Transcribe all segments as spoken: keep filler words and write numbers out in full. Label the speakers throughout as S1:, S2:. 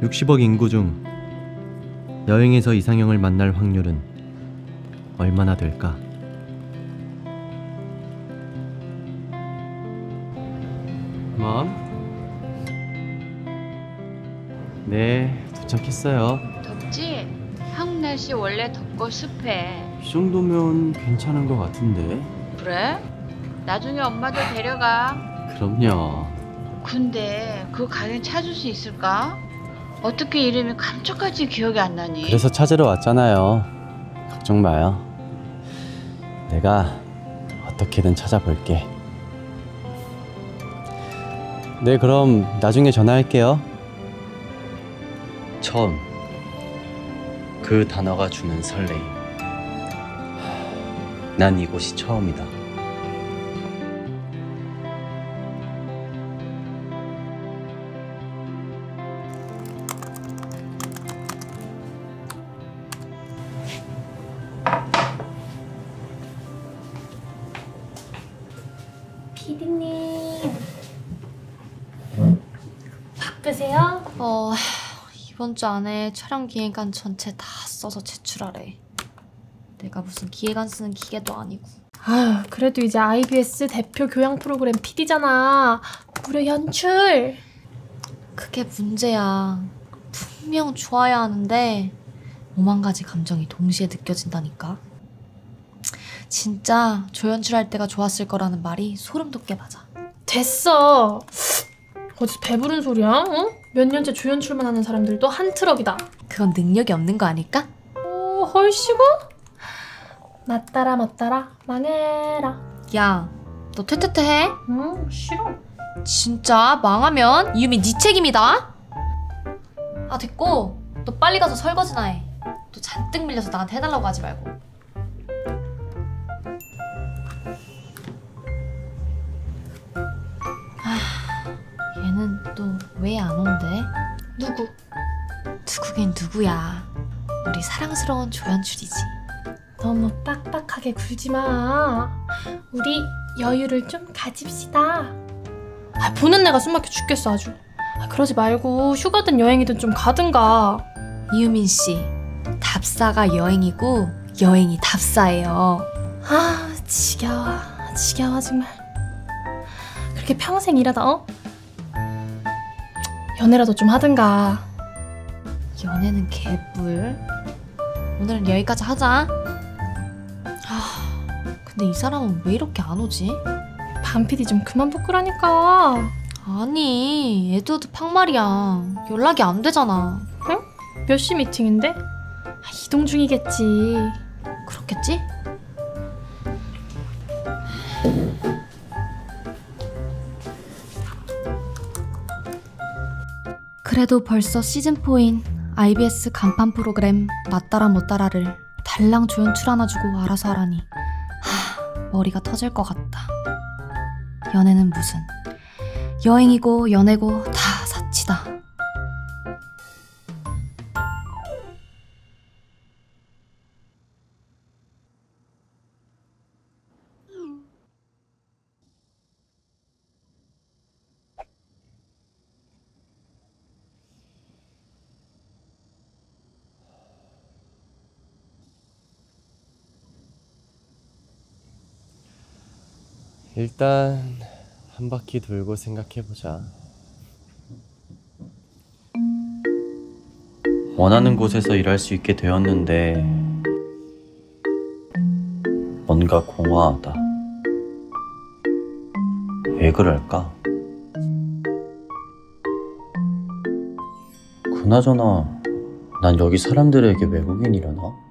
S1: 육십억 인구 중 여행에서 이상형을 만날 확률은 얼마나 될까? 뭐? 네, 도착했어요.
S2: 덥지? 한국 날씨 원래 덥고 습해.
S1: 이 정도면 괜찮은 것 같은데?
S2: 그래? 나중에 엄마도 데려가.
S1: 그럼요.
S2: 근데 그 가게 찾을 수 있을까? 어떻게 이름이 깜짝같이 기억이 안 나니?
S1: 그래서 찾으러 왔잖아요. 걱정 마요. 내가 어떻게든 찾아볼게. 네, 그럼 나중에 전화할게요. 처음, 그 단어가 주는 설레임. 난 이곳이 처음이다.
S3: 피디님 바쁘세요?
S4: 어... 이번 주 안에 촬영 기획안 전체 다 써서 제출하래. 내가 무슨 기획안 쓰는 기계도 아니고.
S3: 아휴, 그래도 이제 아이비에스 대표 교양 프로그램 피디잖아. 무려 연출!
S4: 그게 문제야. 분명 좋아야 하는데 오만 가지 감정이 동시에 느껴진다니까. 진짜 조연출할 때가 좋았을 거라는 말이 소름 돋게 맞아.
S3: 됐어. 어디서 배부른 소리야? 어? 몇 년째 조연출만 하는 사람들도 한 트럭이다.
S4: 그건 능력이 없는 거 아닐까?
S3: 오, 헐씨구? 맞따라 맞따라 망해라.
S4: 야, 너 퇴퇴퇴 해?
S3: 응, 싫어.
S4: 진짜 망하면 이유미 네 책임이다. 아, 됐고 너 빨리 가서 설거지나 해. 또 잔뜩 밀려서 나한테 해달라고 하지 말고. 아, 얘는 또 왜 안 온대?
S3: 누구?
S4: 누구긴 누구야. 우리 사랑스러운 조연출이지.
S3: 너무 빡빡하게 굴지 마. 우리 여유를 좀 가집시다. 아, 보는 내가 숨막혀 죽겠어 아주. 아, 그러지 말고 휴가든 여행이든 좀 가든가.
S4: 이유민 씨, 답사가 여행이고 여행이 답사예요.
S3: 아, 지겨워. 지겨워 정말. 그렇게 평생 일하다 어? 연애라도 좀 하든가.
S4: 연애는 개뿔. 오늘은 여기까지 하자. 아, 근데 이 사람은 왜 이렇게 안 오지?
S3: 반피디 좀 그만 부끄라니까.
S4: 아니, 에드워드 팍말이야. 연락이 안 되잖아.
S3: 응? 몇 시 미팅인데? 아, 이동 중이겠지.
S4: 그렇겠지? 그래도 벌써 시즌사인 아이비에스 간판 프로그램 맞따라 못따라를 달랑 조연출 하나 주고 알아서 하라니 하, 머리가 터질 것 같다. 연애는 무슨 여행이고 연애고 다 사치다.
S1: 일단 한 바퀴 돌고 생각해보자. 원하는 곳에서 일할 수 있게 되었는데 뭔가 공허하다. 왜 그럴까? 그나저나 난 여기 사람들에게 외국인이려나?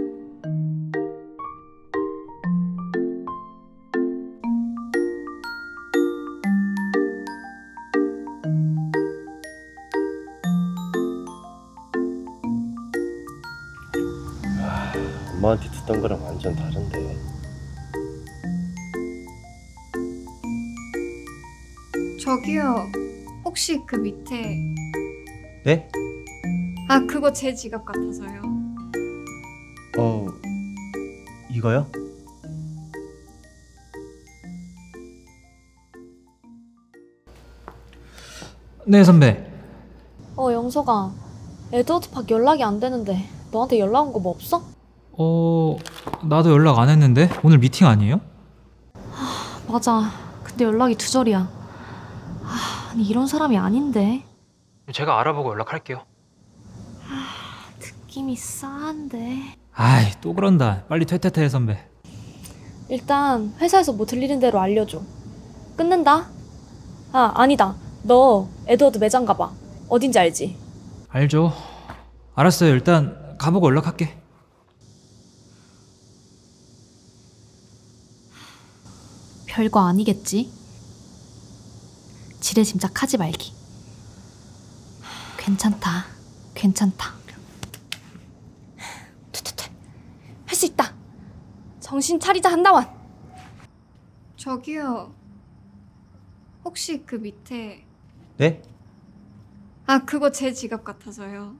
S1: 엄마한테 듣던 거랑 완전 다른데.
S5: 저기요, 혹시 그 밑에...
S1: 네?
S5: 아, 그거 제 지갑 같아서요.
S1: 어... 이거요?
S6: 네, 선배.
S4: 어, 영석아. 에드워드 박 연락이 안 되는데 너한테 연락 온 거 뭐 없어?
S6: 어... 나도 연락 안 했는데? 오늘 미팅 아니에요?
S4: 맞아. 근데 연락이 두절이야. 아, 아니 이런 사람이 아닌데.
S6: 제가 알아보고 연락할게요.
S4: 느낌이 싸한데.
S6: 아이 또 그런다. 빨리 퇴퇴퇴 해 선배.
S4: 일단 회사에서 뭐 들리는 대로 알려줘. 끊는다. 아 아니다. 너 에드워드 매장 가봐. 어딘지 알지?
S6: 알죠. 알았어요. 일단 가보고 연락할게.
S4: 별거 아니겠지? 지레 짐작하지 말기. 괜찮다. 괜찮다. 퇴퇴퇴. 할 수 있다. 정신 차리자 한다원.
S5: 저기요. 혹시 그 밑에
S1: 네?
S5: 아 그거 제 지갑 같아서요.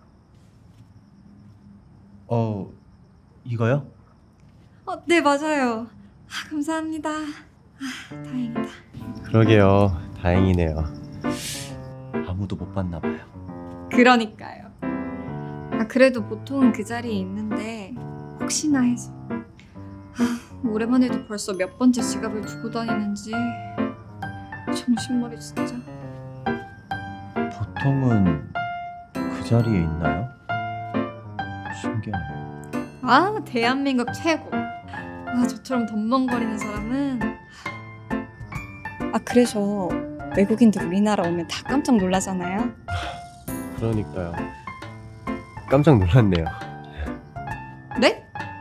S1: 어, 이거요?
S5: 어, 네 맞아요. 아, 감사합니다. 아, 다행이다.
S1: 그러게요. 다행이네요. 아무도 못 봤나 봐요.
S5: 그러니까요. 아 그래도 보통은 그 자리에 있는데 혹시나 해서. 아, 오래만 해도 벌써 몇 번째 지갑을 두고 다니는지 정신머리 진짜.
S1: 보통은 그 자리에 있나요? 신기하네.
S5: 아 대한민국 최고. 아 저처럼 덤벙거리는 사람은. 아 그래서 외국인들 우리나라 오면 다 깜짝 놀라잖아요.
S1: 그러니까요. 깜짝 놀랐네요.
S5: 네?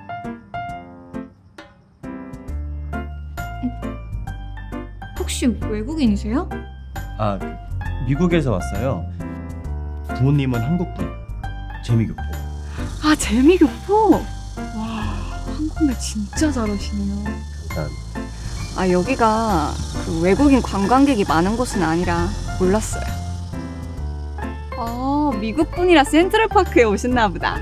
S5: 혹시 외국인이세요?
S1: 아, 그, 미국에서 왔어요. 부모님은 한국분. 재미교포.
S5: 아 재미교포? 와 한국말 진짜 잘하시네요.
S1: 감사합니다.
S5: 아 여기가 그 외국인 관광객이 많은 곳은 아니라 몰랐어요. 아 미국 분이라 센트럴파크에 오셨나 보다.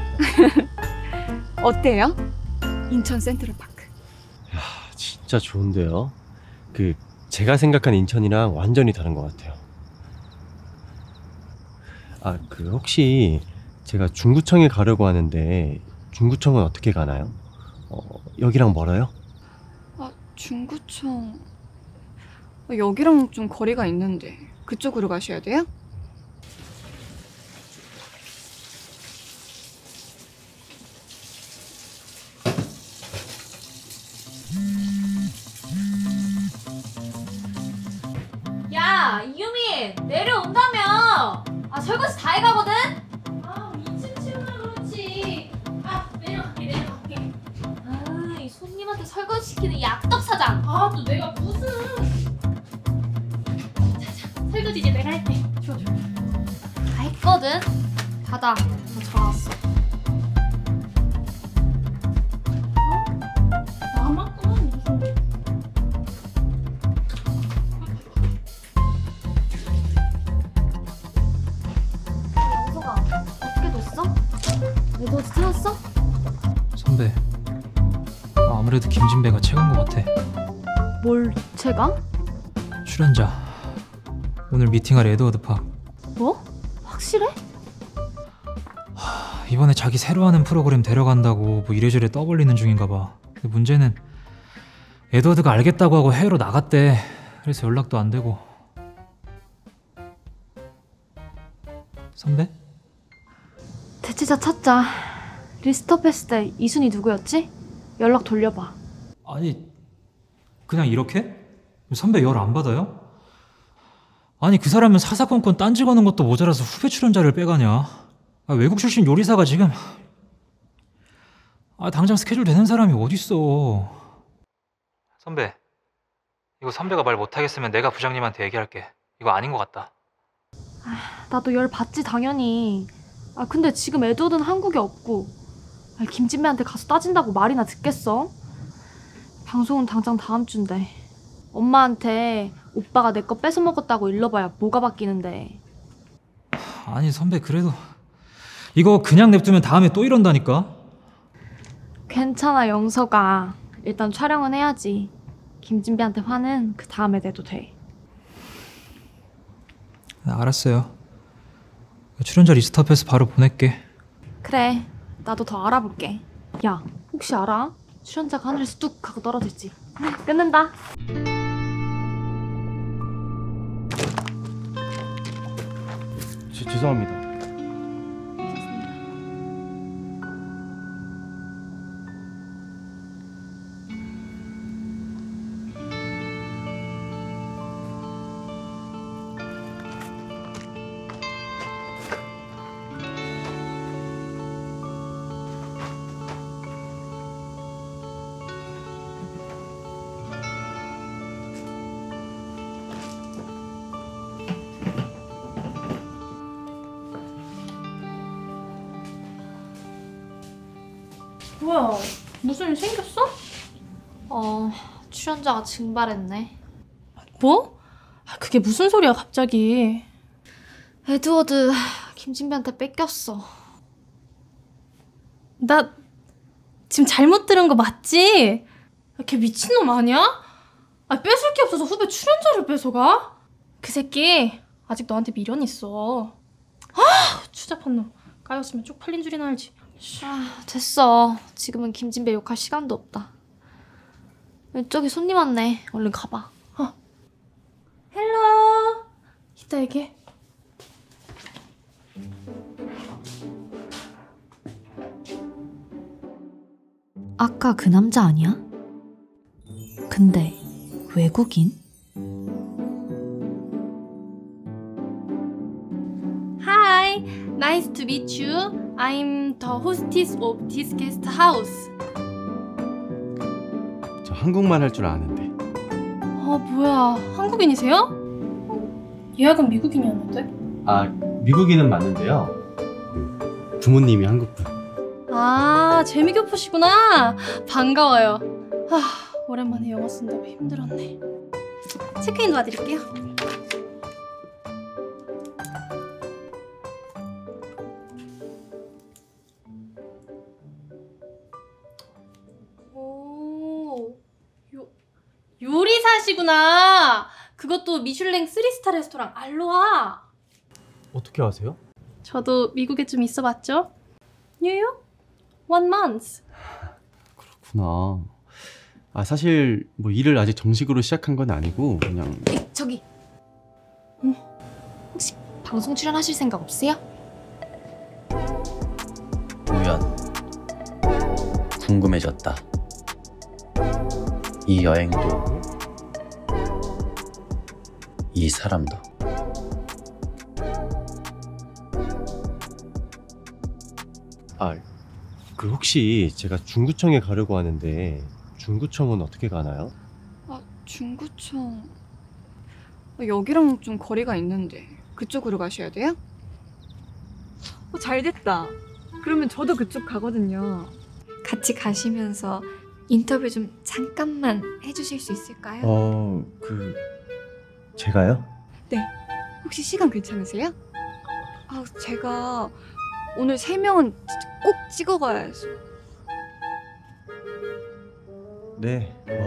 S5: 어때요? 인천 센트럴파크.
S1: 야, 진짜 좋은데요. 그 제가 생각한 인천이랑 완전히 다른 것 같아요. 아, 그 혹시 제가 중구청에 가려고 하는데 중구청은 어떻게 가나요? 어, 여기랑 멀어요?
S5: 아 중구청. 아, 여기랑 좀 거리가 있는데 그쪽으로 가셔야 돼요?
S4: 야 이유민 내려온다며. 아 설거지 다 해가거든. 아 이층 치우라 그렇지. 아 내려갈게 내려갈게. 아 이 손님한테 설거지 시키는 약떡 사장. 아 또 내가 무슨. 자자 설거지 이제 내가 할게. 좋아 좋아. 다 했거든. 닫아. 나 전화 왔어. 어? 남았구만 무슨. 영서가 어떻게 됐어? 에드워드 찾았어?
S6: 선배. 아, 아무래도 김진배가 채간 것 같아.
S4: 뭘 채가?
S6: 출연자. 오늘 미팅할 에드워드 박.
S4: 뭐? 확실해?
S6: 하, 이번에 자기 새로 하는 프로그램 데려간다고 뭐 이래저래 떠벌리는 중인가 봐. 근데 문제는 에드워드가 알겠다고 하고 해외로 나갔대. 그래서 연락도 안 되고. 선배?
S4: 대체자 찾자. 리스트업 했을 때 이순이 누구였지? 연락 돌려봐.
S6: 아니 그냥 이렇게? 선배 열 안 받아요? 아니 그 사람은 사사건건 딴지 거는 것도 모자라서 후배 출연자를 빼가냐. 아, 외국 출신 요리사가 지금 아, 당장 스케줄 되는 사람이 어딨어. 선배 이거 선배가 말 못하겠으면 내가 부장님한테 얘기할게. 이거 아닌 것 같다.
S4: 나도 열 받지 당연히. 아 근데 지금 에드워드는 한국에 없고. 아, 김진배한테 가서 따진다고 말이나 듣겠어? 방송은 당장 다음 주인데. 엄마한테 오빠가 내 거 뺏어 먹었다고 일러봐야 뭐가 바뀌는데.
S6: 아니 선배 그래도 이거 그냥 냅두면 다음에 또 이런다니까.
S4: 괜찮아 영서가. 일단 촬영은 해야지. 김진배한테 화는 그 다음에 내도 돼.
S6: 네, 알았어요. 출연자 리스트 앞에서 바로 보낼게.
S4: 그래, 나도 더 알아볼게. 야, 혹시 알아? 출연자가 하늘에서 뚝 하고 떨어질지. 끊는다.
S1: 지, 죄송합니다.
S3: 뭐야, 무슨 일 생겼어?
S4: 어, 출연자가 증발했네.
S3: 뭐? 아, 그게 무슨 소리야 갑자기.
S4: 에드워드 김진배한테 뺏겼어.
S3: 나 지금 잘못 들은 거 맞지? 아, 걔 미친놈 아니야? 아, 뺏을 게 없어서 후배 출연자를 뺏어가? 그 새끼 아직 너한테 미련 있어. 아, 추잡한 놈. 까였으면 쪽팔린 줄이나 알지.
S4: 아, 됐어. 지금은 김진배 욕할 시간도 없다. 저기 손님 왔네. 얼른 가봐.
S3: 헬로. 이따 얘기해.
S4: 아까 그 남자 아니야? 근데 외국인?
S3: Hi, nice to meet you. I'm the hostess of this guest house.
S1: 저 한국말 할 줄 아는데.
S3: 아, 뭐야, 한국인이세요? 어, 예약은 미국인이었는데?
S1: 아, 미국인은 맞는데요. 그 부모님이 한국분.
S3: 아, 재미교포시구나. 반가워요. 아, 오랜만에 영어 쓴다고 힘들었네. 체크인 도와드릴게요. 오, 요, 요리사시구나. 그것도 미슐랭 쓰리 스타 레스토랑 알로하.
S1: 어떻게 아세요?
S3: 저도 미국에 좀 있어봤죠. 뉴욕? One month.
S1: 그렇구나. 아, 사실 뭐 일을 아직 정식으로 시작한 건 아니고 그냥.
S4: 에이, 저기. 음, 혹시 방송 출연하실 생각 없으세요?
S7: 우연 궁금해졌다. 이 여행도 이 사람도.
S1: 아, 그 혹시 제가 중구청에 가려고 하는데 중구청은 어떻게 가나요?
S5: 아, 중구청... 여기랑 좀 거리가 있는데 그쪽으로 가셔야 돼요? 어, 잘 됐다. 그러면 저도 그쪽 가거든요. 같이 가시면서 인터뷰 좀 잠깐만 해주실 수 있을까요?
S1: 어, 그 제가요?
S5: 혹시 시간 괜찮으세요? 아, 제가 오늘 세 명은 진짜 꼭 찍어가야 해서.
S1: 네. 어.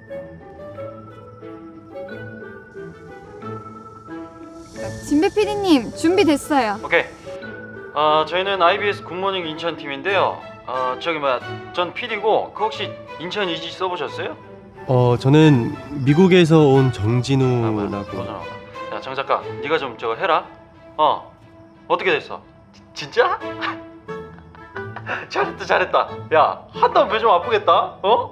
S5: 진배 피디님 준비됐어요.
S8: 오케이. 어, 저희는 아이비에스 굿모닝 인천 팀인데요. 어, 저기 뭐야, 전 피디고 그 혹시 인천 이지 써보셨어요?
S1: 어, 저는 미국에서 온
S8: 아, 뭐야,
S1: 정진우라고.
S8: 또 전화 온다. 야, 정 작가, 네가 좀 저거 해라. 어, 어떻게 됐어? 지, 진짜? 잘했다, 잘했다. 야, 한다면 배 좀 아프겠다. 어?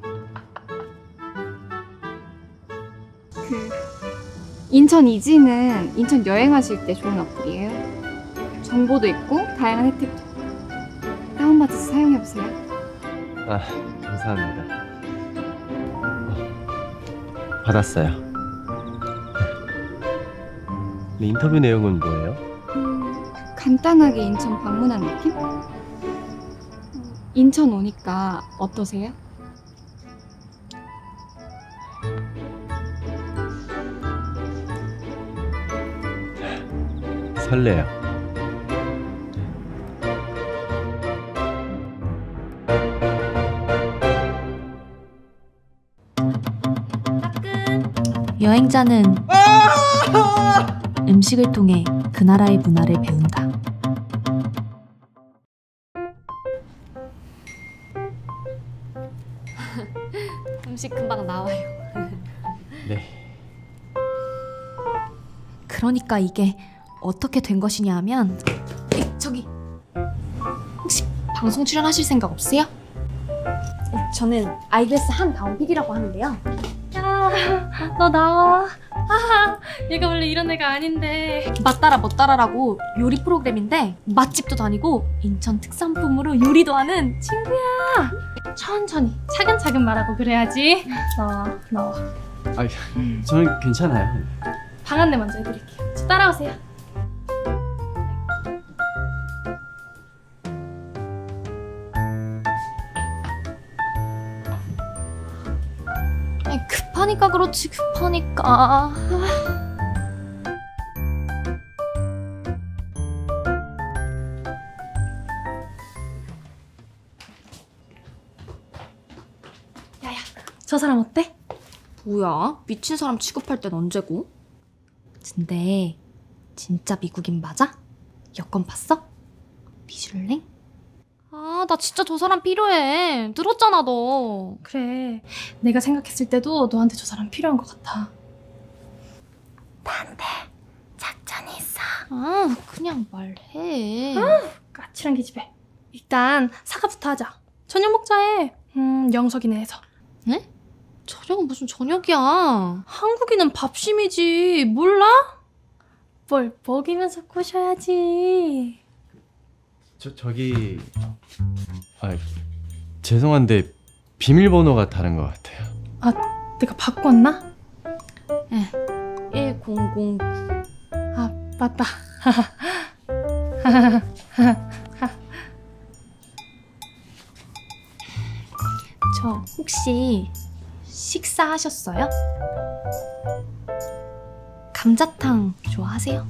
S5: 그 인천 이지는 인천 여행하실 때 좋은 어플이에요. 정보도 있고 다양한 혜택도 있고. 다운받아서 사용해보세요.
S1: 아, 감사합니다. 어, 받았어요. 네, 인터뷰 내용은 뭐예요?
S5: 음, 간단하게 인천 방문한 느낌? 어, 인천 오니까 어떠세요?
S1: 설레요.
S4: 여행자는 음식을 통해 그 나라의 문화를 배운다. 나와요.
S1: 네.
S4: 그러니까 이게 어떻게 된 것이냐 하면 에이, 저기 혹시 방송 출연하실 생각 없으세요? 저는 아이비에스 한다운 피디라고 하는데요.
S3: 야, 너 나와. 하하, 얘가 원래 이런 애가 아닌데.
S4: 맛따라 멋따라라고 요리 프로그램인데 맛집도 다니고 인천 특산품으로 요리도 하는 친구야.
S3: 천천히, 차근차근 말하고 그래야지. 나와, 나와.
S1: 아, 저는 괜찮아요.
S3: 방 안내 먼저 해드릴게요. 저 따라오세요.
S4: 아이, 급하니까 그렇지 급하니까.
S3: 야야, 저 사람 어때?
S4: 뭐야? 미친 사람 취급할 땐 언제고? 근데 진짜 미국인 맞아? 여권 봤어? 미슐랭? 아, 나 진짜 저 사람 필요해. 늘었잖아 너.
S3: 그래, 내가 생각했을 때도 너한테 저 사람 필요한 것 같아.
S4: 나한테 작전이 있어. 아, 그냥 말해.
S3: 까칠한 기집애. 일단 사과부터 하자. 저녁 먹자 해. 음, 영석이네 해서.
S4: 네? 저녁은 무슨 저녁이야?
S3: 한국인은 밥심이지. 몰라? 뭘 먹이면서 꼬셔야지.
S1: 저 저기 아 죄송한데 비밀번호가 다른 것 같아요.
S3: 아, 내가 바꿨나?
S4: 일공공.
S3: 아, 맞다.
S4: 저 혹시 식사하셨어요? 감자탕 좋아하세요?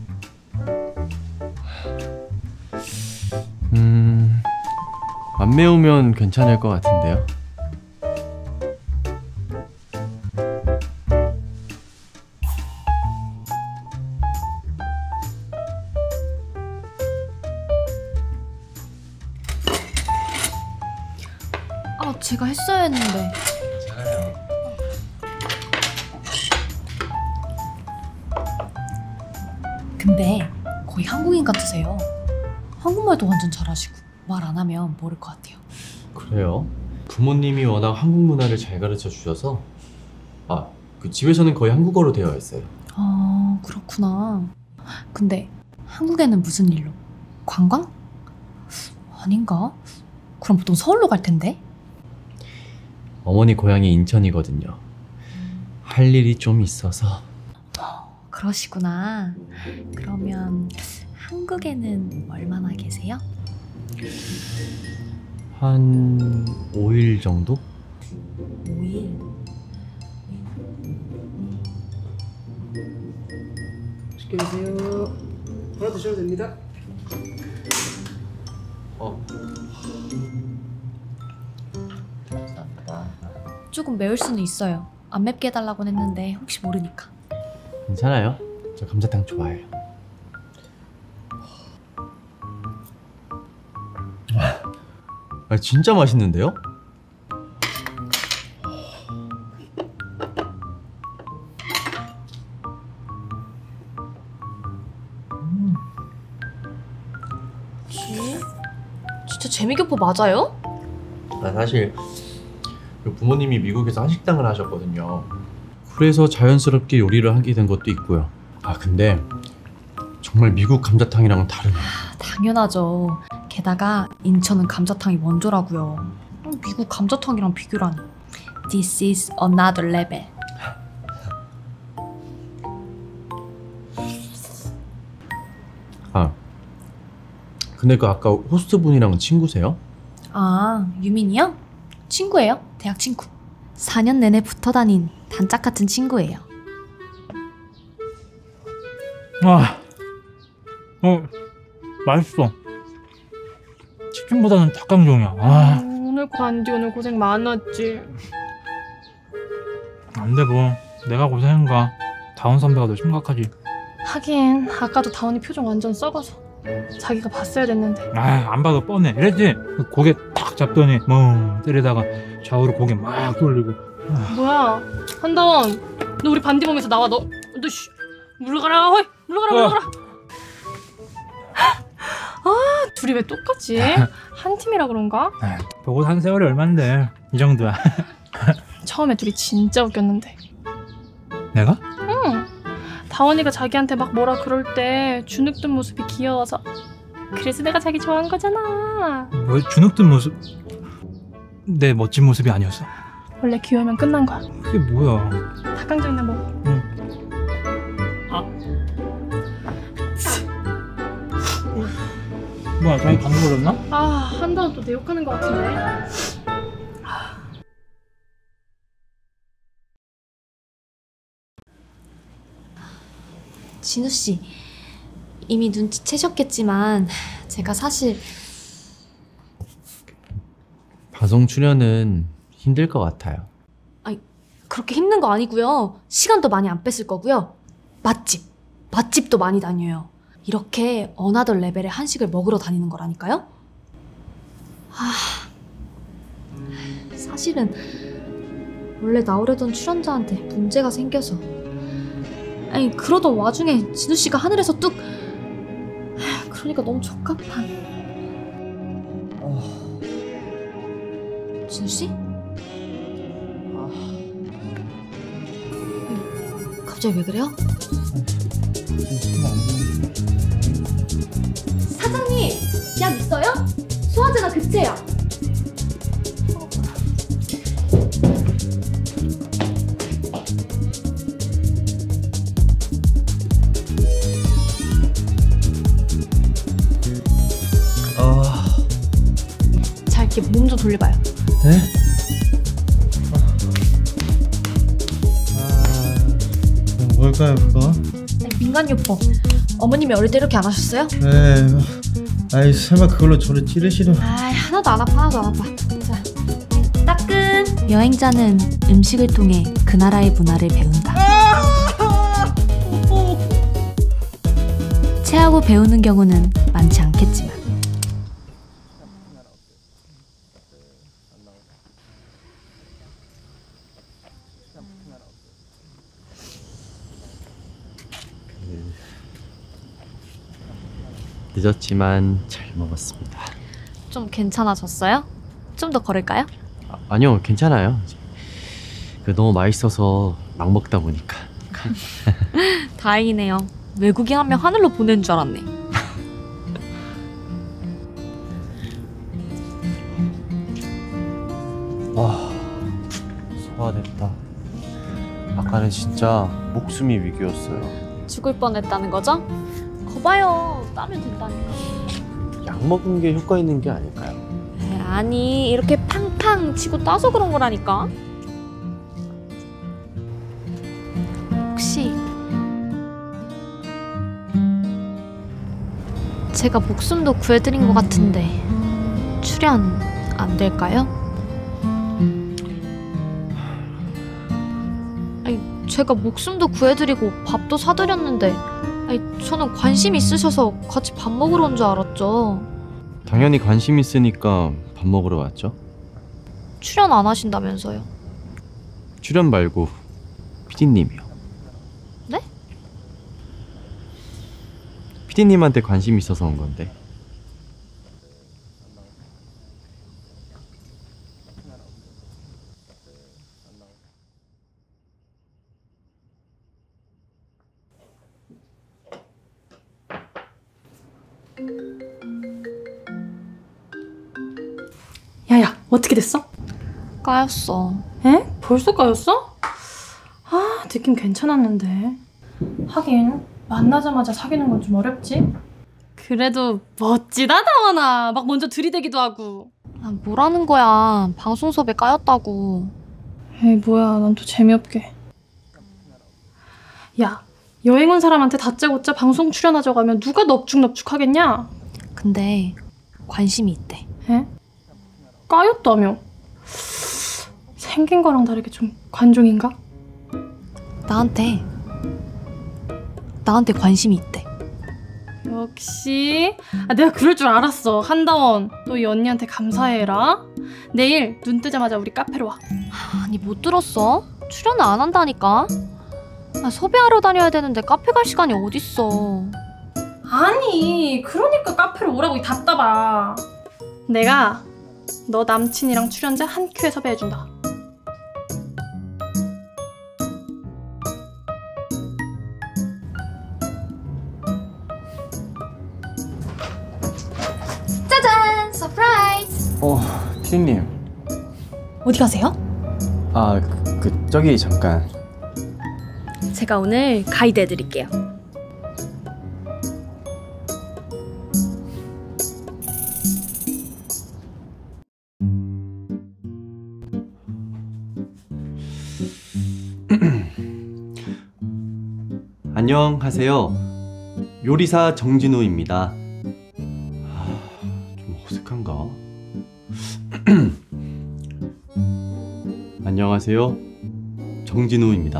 S1: 음, 안 매우면 괜찮을 것 같은데요.
S4: 아, 제가 했어야 했는데.
S7: 괜찮아요.
S4: 근데 거의 한국인 같으세요. 한국말도 완전 잘하시고 말 안 하면 모를 것 같아요.
S1: 그래요? 부모님이 워낙 한국 문화를 잘 가르쳐 주셔서 아, 그 집에서는 거의 한국어로 되어 있어요.
S4: 아, 그렇구나. 근데 한국에는 무슨 일로? 관광? 아닌가? 그럼 보통 서울로 갈 텐데?
S1: 어머니 고향이 인천이거든요. 할 일이 좀 있어서.
S4: 그러시구나. 그러면 한국에는 얼마나 계세요?
S1: 한 오 일 정도?
S4: 오 일.
S9: 맛있게 드세요. 하나 드셔도 됩니다.
S1: 어.
S4: 조금 매울 수는 있어요. 안 맵게 해달라고 했는데 혹시 모르니까.
S1: 괜찮아요. 저 감자탕 좋아해요. 아, 진짜 맛있는데요?
S4: 진짜 재미교포 맞아요?
S1: 아, 사실 부모님이 미국에서 한식당을 하셨거든요. 그래서 자연스럽게 요리를 하게 된 것도 있고요. 아, 근데 정말 미국 감자탕이랑은 다르네요.
S4: 당연하죠. 게다가 인천은 감자탕이 원조라고요. 미국 감자탕이랑 비교라니. This is another level.
S1: 아, 근데 그 아까 호스트분이랑 친구세요?
S4: 아, 유민이요? 친구예요. 대학 친구. 사 년 내내 붙어 다닌 단짝 같은 친구예요.
S6: 아, 어, 맛있어. 치킨보다는 닭강정이야. 아,
S3: 오늘 관디 오늘 고생 많았지.
S6: 안돼 뭐. 내가 고생인가. 다운 선배가 더 심각하지.
S3: 하긴 아까도 다운이 표정 완전 썩어서 자기가 봤어야 됐는데.
S6: 아, 안 봐도 뻔해. 이랬지? 고개 탁 잡더니 멍 때리다가 좌우로 고개 막 돌리고
S3: 뭐야 한다원, 너 우리 반디봉에서 나와. 너 너 씨, 물러가라. 허이 물러가라 물러가라. 아 둘이 왜 똑같지? 한 팀이라 그런가?
S6: 보고 산 세월이 얼만데 이 정도야.
S3: 처음에 둘이 진짜 웃겼는데.
S6: 내가?
S3: 응. 다원이가 자기한테 막 뭐라 그럴 때 주눅든 모습이 귀여워서 그래서 내가 자기 좋아한 거잖아.
S6: 뭐 주눅든 모습? 내 멋진 모습이 아니었어?
S3: 원래 귀여우면 끝난 거야.
S6: 그게 뭐야?
S3: 닭강정이나 먹어.
S6: 응.
S3: 아.
S6: 뭐야, 자기 감기 걸렸나?
S3: 아 한다원 또 내 욕하는 거 같은데.
S4: 진우씨, 이미 눈치채셨겠지만 제가 사실
S1: 방송 출연은 힘들 것 같아요.
S4: 아니 그렇게 힘든 거 아니고요. 시간도 많이 안 뺐을 거고요. 맛집, 맛집도 많이 다녀요. 이렇게 어나더 레벨의 한식을 먹으러 다니는 거라니까요. 아, 사실은 원래 나오려던 출연자한테 문제가 생겨서, 아니 그러던 와중에 진우 씨가 하늘에서 뚝, 그러니까 너무 적합한.
S1: 어...
S4: 진우 씨?
S1: 아...
S4: 갑자기 왜 그래요? 사장님, 약 있어요? 소화제나 급제요.
S1: 아...
S4: 자, 이렇게 몸 좀 돌려봐요.
S1: 네? 아... 뭘까요, 그거?
S4: 민간요법. 어머님이 어릴 때 이렇게 안 하셨어요?
S1: 네... 아이, 설마 그걸로 저를 찌르시는...
S4: 아이, 하나도 안 아파, 하나도 안 아파. 자, 따끔. 여행자는 음식을 통해 그 나라의 문화를 배운다. 체하고 배우는 경우는 많지 않겠지만.
S1: 늦었지만 잘 먹었습니다.
S4: 좀 괜찮아졌어요? 좀 더 걸을까요?
S1: 아, 아니요, 괜찮아요. 그 너무 맛있어서 막 먹다 보니까.
S4: 다행이네요. 외국인 한 명 하늘로 보낸 줄 알았네.
S7: 와, 소화됐다. 아까는 진짜 목숨이 위기였어요.
S4: 죽을 뻔했다는 거죠? 거봐요, 따면 된다니까.
S7: 약 먹은 게 효과 있는 게 아닐까요?
S4: 에이, 아니, 이렇게 팡팡 치고 따서 그런 거라니까. 혹시 제가 목숨도 구해드린 것 같은데 출연 안 될까요? 아니, 제가 목숨도 구해드리고 밥도 사드렸는데, 아니, 저는 관심 있으셔서 같이 밥 먹으러 온 줄 알았죠.
S1: 당연히 관심 있으니까 밥 먹으러 왔죠.
S4: 출연 안 하신다면서요?
S1: 출연 말고 피디님이요.
S4: 네?
S1: 피디님한테 관심 있어서 온 건데.
S3: 야야, 어떻게 됐어?
S4: 까였어.
S3: 에? 벌써 까였어? 아, 느낌 괜찮았는데. 하긴 만나자마자 사귀는 건 좀 어렵지? 그래도 멋지다, 다원아. 막 먼저 들이대기도 하고.
S4: 아, 뭐라는 거야. 방송 수업에 까였다고.
S3: 에이, 뭐야, 난 또 재미없게. 야, 여행 온 사람한테 다짜고짜 방송 출연하자고 하면 누가 넙죽넙죽 하겠냐?
S4: 근데 관심이 있대.
S3: 에? 까였다며? 생긴 거랑 다르게 좀 관종인가?
S4: 나한테 나한테 관심이 있대.
S3: 역시. 아, 내가 그럴 줄 알았어. 한다원, 너 이 언니한테 감사해라. 내일 눈 뜨자마자 우리 카페로 와.
S4: 아니 못 들었어? 출연을 안 한다니까? 아, 섭외하러 다녀야 되는데 카페 갈 시간이 어딨어.
S3: 아니 그러니까 카페로 오라고 이 답답아. 내가 너 남친이랑 출연자 한 큐에 섭외해준다.
S4: 짜잔! 서프라이즈!
S10: 어, 피디님.
S4: 어디 가세요?
S10: 아, 그, 그 저기 잠깐.
S4: 제가 오늘 가이드 해드릴게요.
S7: 안녕하세요. 요리사 정진우입니다. 아, 좀 어색한가? 안녕하세요. 정진우입니다.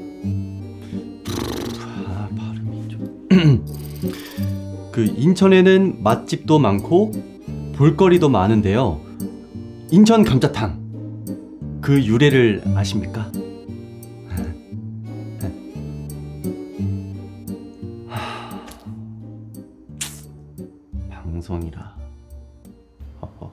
S7: 아, 발음이 좀. 그 인천에는 맛집도 많고 볼거리도 많은데요. 인천 감자탕 그 유래를 아십니까? 방송이라. 어허.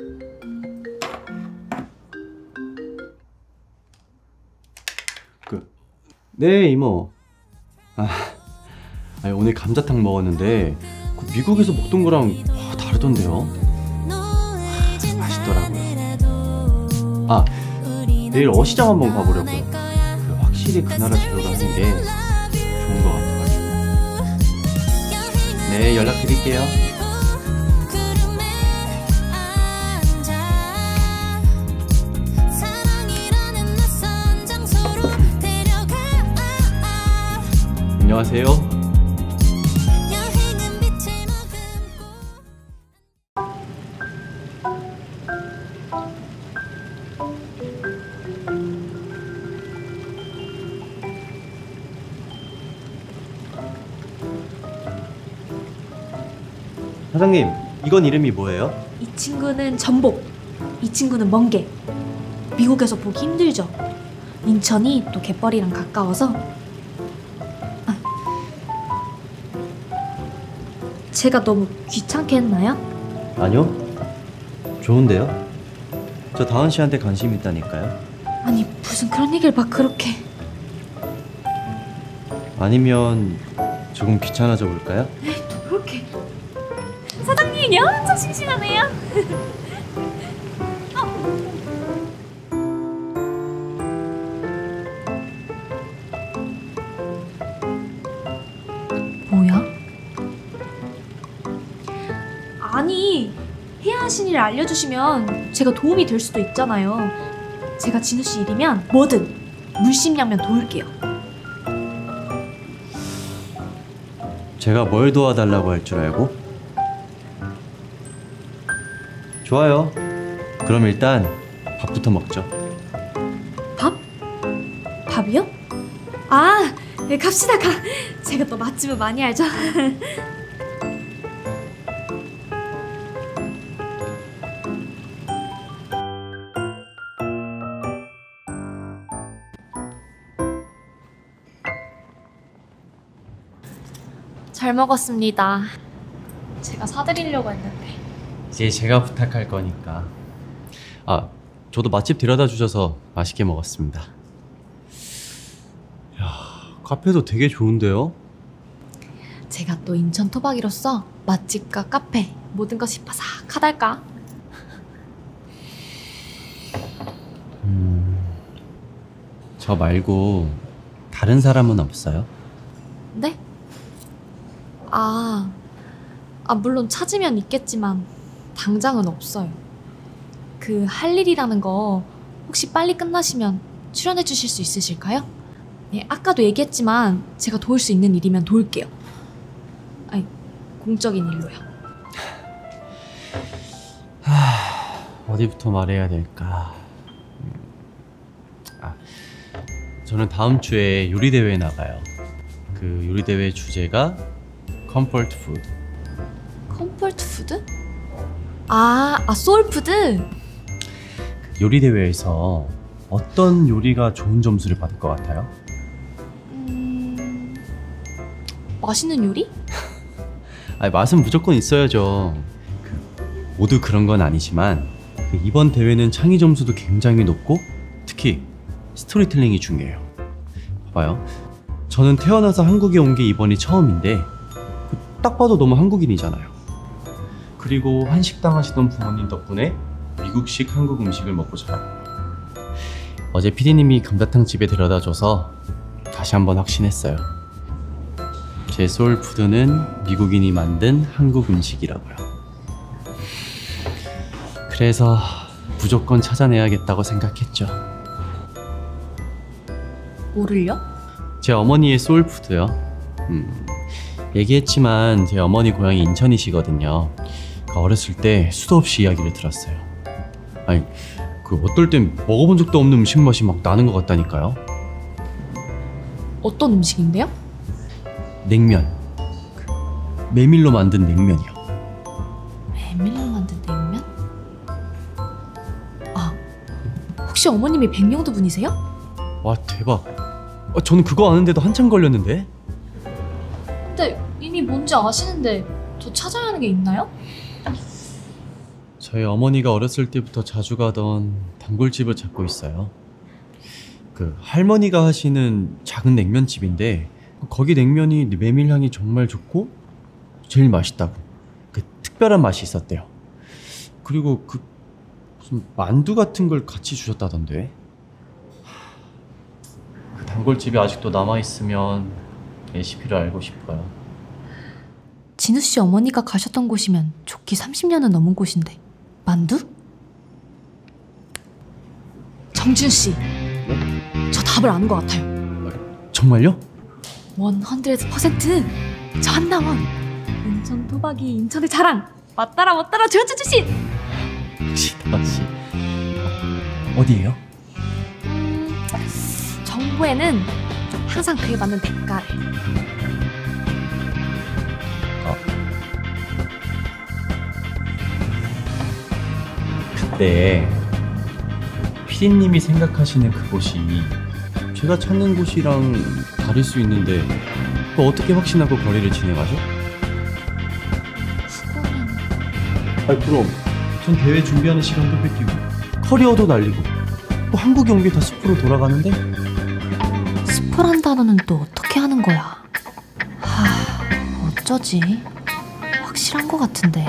S7: 그, 네 이모. 아, 아니, 오늘 감자탕 먹었는데 그 미국에서 먹던 거랑 와, 다르던데요. 아, 맛있더라고요. 아, 내일 어시장 한번 가보려고요. 그 확실히 그 나라 재료를 하는 게 좋은 것 같아가지고. 네, 연락드릴게요. 안녕하세요. 사장님, 이건 이름이 뭐예요?
S4: 이 친구는 전복, 이 친구는 멍게. 미국에서 보기 힘들죠? 인천이 또 갯벌이랑 가까워서. 아, 제가 너무 귀찮게 했나요?
S7: 아니요. 좋은데요? 저 다은 씨한테 관심 있다니까요.
S4: 아니 무슨 그런 얘기를 막 그렇게.
S7: 아니면 조금 귀찮아져 볼까요?
S4: 또 그렇게. 사장님 엄청 싱싱하네요. 뭐야? 아니 해야 하신 일을 알려주시면 제가 도움이 될 수도 있잖아요. 제가 진우씨 일이면 뭐든 물심양면 도울게요.
S7: 제가 뭘 도와달라고 할 줄 알고? 좋아요. 그럼 일단 밥부터 먹죠.
S4: 밥? 밥이요? 아, 네, 갑시다 가. 제가 또 맛집을 많이 알죠. 잘 먹었습니다. 제가 사드리려고 했는데.
S7: 이제 제가 부탁할 거니까. 아, 저도 맛집 데려다 주셔서 맛있게 먹었습니다. 야, 카페도 되게 좋은데요?
S4: 제가 또 인천 토박이로서 맛집과 카페 모든 것이 바삭하달까?
S7: 음, 저 말고 다른 사람은 없어요?
S4: 네? 아, 아 물론 찾으면 있겠지만 당장은 없어요. 그 할 일이라는 거 혹시 빨리 끝나시면 출연해 주실 수 있으실까요? 네, 아까도 얘기했지만 제가 도울 수 있는 일이면 도울게요. 아니, 공적인 일로요.
S7: 하, 어디부터 말해야 될까? 아, 저는 다음 주에 요리 대회에 나가요. 그 요리 대회 주제가 컴포트 푸드.
S4: 컴포트 푸드? 아, 아 소울 푸드?
S7: 요리 대회에서 어떤 요리가 좋은 점수를 받을 것 같아요?
S4: 음... 맛있는 요리?
S7: 아니, 맛은 무조건 있어야죠. 그, 모두 그런 건 아니지만 그 이번 대회는 창의 점수도 굉장히 높고 특히 스토리텔링이 중요해요. 봐봐요. 저는 태어나서 한국에 온 게 이번이 처음인데 그, 딱 봐도 너무 한국인이잖아요. 그리고 한식당 하시던 부모님 덕분에 미국식 한국 음식을 먹고 자라요. 어제 피디님이 감자탕 집에 데려다줘서 다시 한번 확신했어요. 제 소울푸드는 미국인이 만든 한국 음식이라고요. 그래서 무조건 찾아내야겠다고 생각했죠.
S4: 뭐를요?
S7: 제 어머니의 소울푸드요. 음, 얘기했지만 제 어머니 고향이 인천이시거든요. 어렸을 때 수도 없이 이야기를 들었어요. 아니, 그 어떨 땐 먹어본 적도 없는 음식 맛이 막 나는 것 같다니까요.
S4: 어떤 음식인데요?
S7: 냉면. 그 메밀로 만든 냉면이요.
S4: 메밀로 만든 냉면? 아, 혹시 어머님이 백령도 분이세요?
S7: 와, 대박. 아, 저는 그거 아는데도 한참 걸렸는데.
S4: 근데 이미 뭔지 아시는데 더 찾아야 하는 게 있나요?
S7: 저희 어머니가 어렸을 때부터 자주 가던 단골집을 찾고 있어요. 그 할머니가 하시는 작은 냉면집인데 거기 냉면이 메밀향이 정말 좋고 제일 맛있다고. 그 특별한 맛이 있었대요. 그리고 그 무슨 만두 같은 걸 같이 주셨다던데. 그 단골집이 아직도 남아있으면 레시피를 알고 싶어요.
S4: 진우 씨 어머니가 가셨던 곳이면 좋기 삼십 년은 넘은 곳인데 만두? 정준 씨, 저 답을 아는 것 같아요.
S7: 정말요?
S4: 백 퍼센트 저 한나원. 인천 토박이 인천의 자랑. 맞따라 못따라 조연주 출신.
S7: 역시 다씨. 어디예요?
S4: 음, 정부에는 항상 그에 맞는 대가를.
S7: 그때 피디님이 생각하시는 그곳이 제가 찾는 곳이랑 다를 수 있는데 그 어떻게 확신하고 거래를 진행하죠?
S4: 그거는...
S7: 아니 그럼 전 대회 준비하는 시간도 뺏기고 커리어도 날리고 또 한국 경기 다 숲으로 돌아가는데.
S4: 숲이란 단어는 또 어떻게 하는 거야? 하... 어쩌지? 확실한 것 같은데.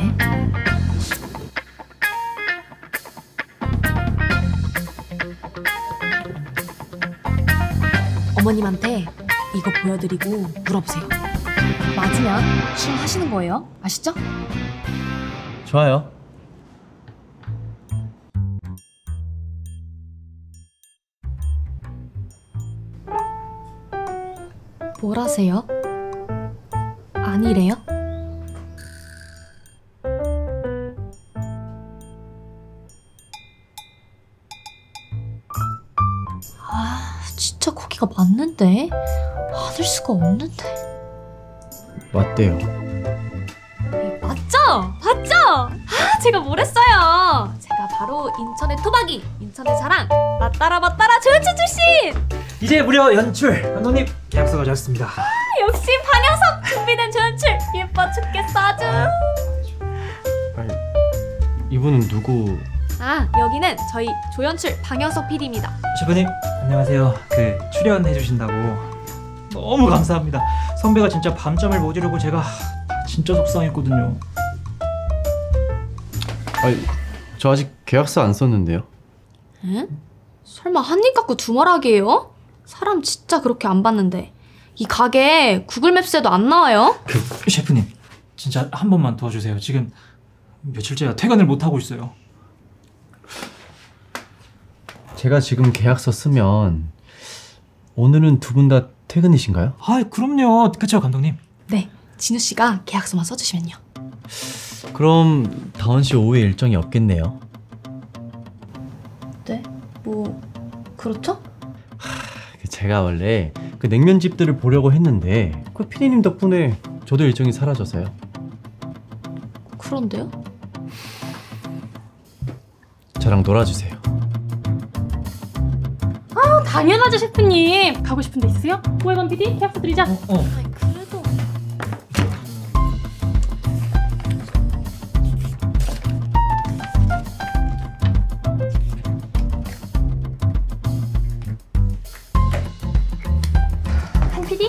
S4: 어머님한테 이거 보여드리고 물어보세요. 맞으면 출연하시는 거예요. 아시죠?
S7: 좋아요.
S4: 뭐라세요? 아니래요? 아, 진짜 거기가 맞는데? 아닐 수가 없는데.
S7: 맞대요.
S4: 맞죠? 맞죠? 아, 제가 뭘 했어요? 제가 바로 인천의 토박이, 인천의 자랑, 맞따라 맞따라 조연출 출신!
S6: 이제 무려 연출 감독님 계약서 가져왔습니다.
S4: 아, 역시 방영석 준비된 조연출 예뻐 죽겠어 아주.
S7: 아니, 이분은 누구?
S4: 아, 여기는 저희 조연출 방영석 피디입니다.
S6: 셰프님 안녕하세요. 그 출연해 주신다고 너무 감사합니다. 선배가 진짜 밤잠을 못 이루고 제가 진짜 속상했거든요.
S7: 아니, 저 아직 계약서 안 썼는데요.
S4: 에? 설마 한 입 갖고 두 말하기예요? 사람 진짜 그렇게 안 봤는데 이 가게 구글맵스에도 안 나와요?
S6: 그 셰프님 진짜 한 번만 도와주세요. 지금 며칠째야 퇴근을 못 하고 있어요.
S7: 제가 지금 계약서 쓰면 오늘은 두 분 다 퇴근이신가요?
S6: 아 그럼요. 그쵸 감독님?
S4: 네, 진우 씨가 계약서만 써주시면요.
S7: 그럼 다원 씨 오후에 일정이 없겠네요.
S4: 네? 뭐 그렇죠?
S7: 제가 원래 그 냉면집들을 보려고 했는데 그 피디님 덕분에 저도 일정이 사라져서요.
S4: 그런데요?
S7: 저랑 놀아주세요.
S3: 당연하죠, 셰프님. 가고 싶은 데 있으세요? 오해반 피디, 계약서 드리자.
S6: 어, 어.
S3: 그래도 한 피디?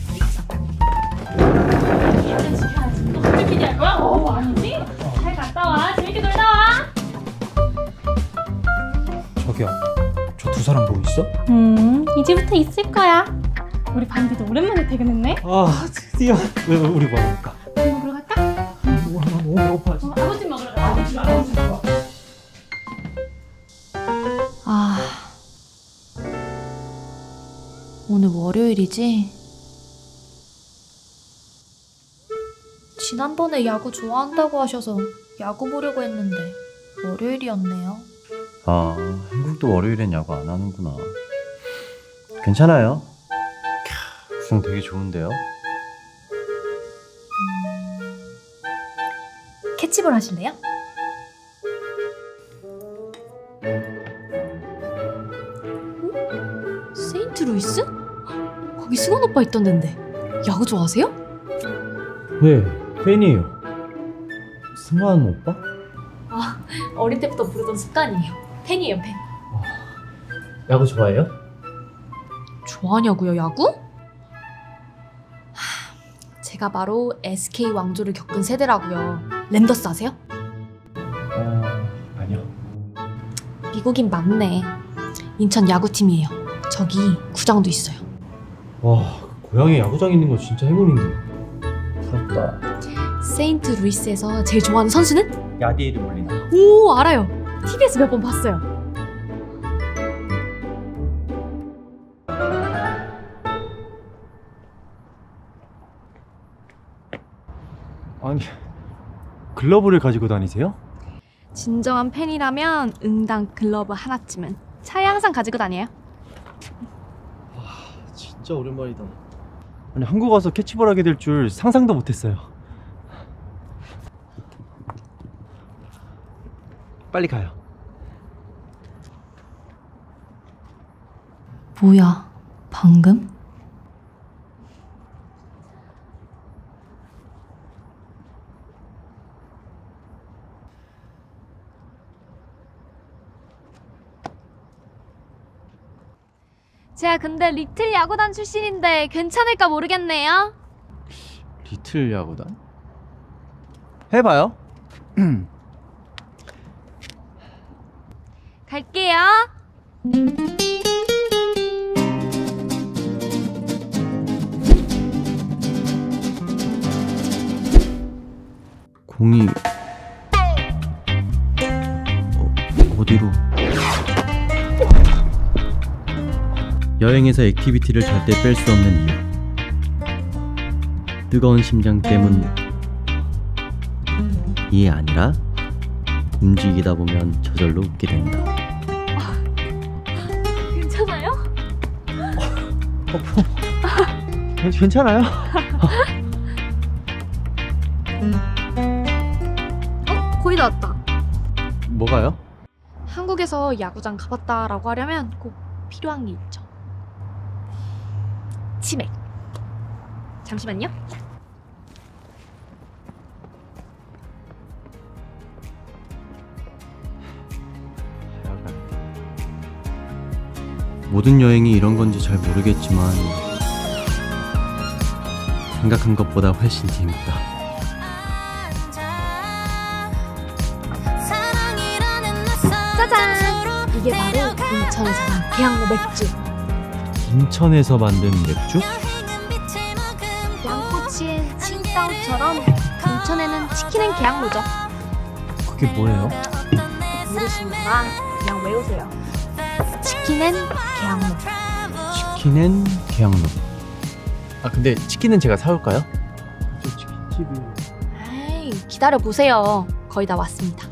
S3: 또 같은 피디 할 거야? 어, 아니지? 잘 갔다 와. 재밌게 놀다 와.
S6: 저기요, 저 두 사람 뭐 있어?
S3: 음, 이제부터 있을 거야. 우리 반디도 오랜만에 퇴근했네.
S6: 아, 드디어. 왜, 왜 우리 뭐 할까?
S3: 밥 먹으러 갈까?
S6: 와, 나 너무 배고파.
S3: 어, 아버지 먹으러 가. 아버지 아버지 먹어.
S4: 아, 오늘 월요일이지? 지난번에 야구 좋아한다고 하셔서 야구 보려고 했는데 월요일이었네요.
S7: 아, 한국도 월요일엔 야구 안 하는구나. 괜찮아요. 캬, 구성 되게 좋은데요?
S3: 캐치볼 하실래요?
S4: 세인트루이스? 거기 승원 오빠 있던 데인데 야구 좋아하세요?
S7: 네, 팬이에요. 승환 오빠?
S3: 아, 어릴 때부터 부르던 습관이에요. 팬이에요, 팬.
S1: 야구 좋아해요?
S4: 좋아하냐고요, 야구? 하, 제가 바로 에스케이 왕조를 겪은 세대라고요. 랜더스 아세요?
S7: 어, 아니요.
S4: 미국인 맞네. 인천 야구팀이에요. 저기 구장도 있어요.
S1: 와, 고향에 야구장 있는 거 진짜 행운인데. 부럽다.
S4: 세인트루이스에서 제일 좋아하는 선수는?
S7: 야디에르 몰리나.
S4: 오, 알아요. 티비에서 몇 번 봤어요.
S7: 아니, 글러브를 가지고 다니세요?
S4: 진정한 팬이라면 응당 글러브 하나쯤은 차에 항상 가지고 다녀요.
S7: 진짜 오랜만이다. 아니, 한국 와서 캐치볼 하게 될 줄 상상도 못했어요. 빨리 가요.
S4: 뭐야, 방금? 제가 근데 리틀 야구단 출신인데 괜찮을까 모르겠네요.
S7: 리틀 야구단? 해봐요.
S4: 갈게요.
S7: 공이 어, 어디로? 여행에서 액티비티를 절대 뺄 수 없는 이유. 뜨거운 심장 때문 이 아니라 움직이다 보면 저절로 웃게 된다.
S4: 괜찮아요?
S7: 괜찮아요?
S4: 어? 거의 다 왔다.
S7: 뭐가요?
S4: 한국에서 야구장 가봤다라고 하려면 꼭 필요한 게 있죠. 치맥. 잠시만요.
S7: 모든 여행이 이런 건지 잘 모르겠지만 생각한 것보다 훨씬 재밌다.
S4: 짜잔! 이게 바로 인천에서 난 계양로 맥주.
S7: 인천에서 만든 맥주?
S4: 양꼬치엔 칭따오처럼 인천에는 치킨앤 계양로죠.
S7: 그게 뭐예요?
S4: 모르시는구나. 그냥 외우세요. 치킨앤 계양로.
S7: 치킨앤 계양로. 아, 근데 치킨은 제가 사올까요? 저 치킨집이...
S4: 에이, 기다려보세요. 거의 다 왔습니다.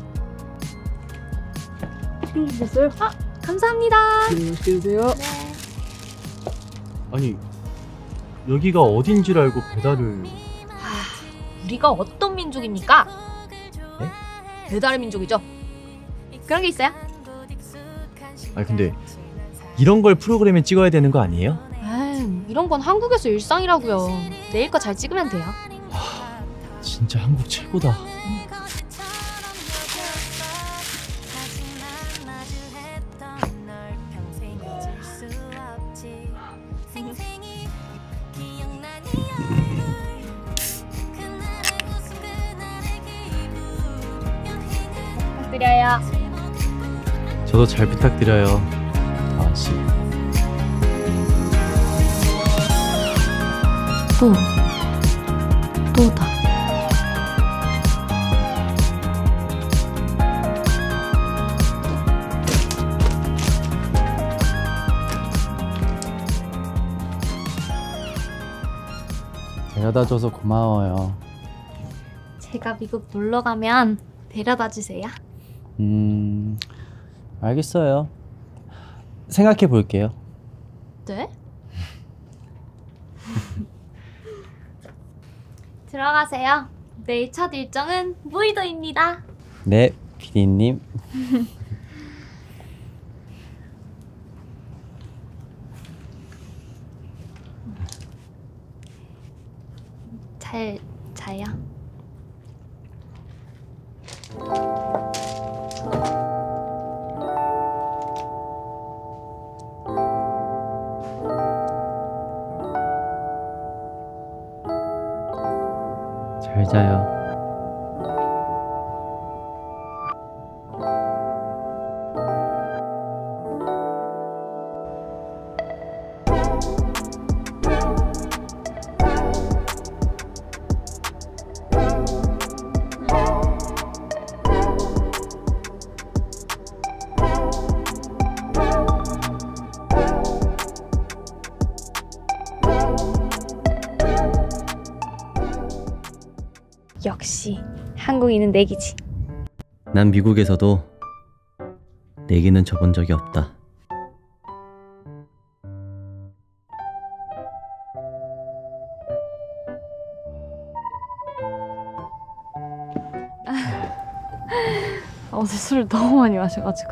S9: 치킨 주셨어요?
S4: 아, 감사합니다.
S9: 네, 맛있게 드세요.
S4: 네.
S7: 아니, 여기가 어딘지를 알고 배달을...
S4: 아, 우리가 어떤 민족입니까?
S7: 네?
S4: 배달의 민족이죠. 그런 게 있어요.
S7: 아니, 근데
S11: 이런 걸 프로그램에 찍어야 되는 거 아니에요?
S4: 에이, 이런 건 한국에서 일상이라고요. 내일 거 잘 찍으면 돼요.
S11: 진짜 한국 최고다.
S4: 부탁드려요.
S11: 저도 잘 부탁드려요, 다원 씨.
S4: 또, 또다.
S11: 데려다줘서 고마워요.
S4: 제가 미국 놀러 가면 데려다 주세요.
S11: 음, 알겠어요. 생각해 볼게요.
S4: 네? 들어가세요. 내일 첫 일정은 무이도입니다.
S11: 네, 피디님.
S4: 잘 자요.
S11: 잘 자요.
S4: 역시 한국인은 내기지.
S7: 난 미국에서도 내기는 져본 적이 없다.
S5: 어제 술을 너무 많이 마셔가지고.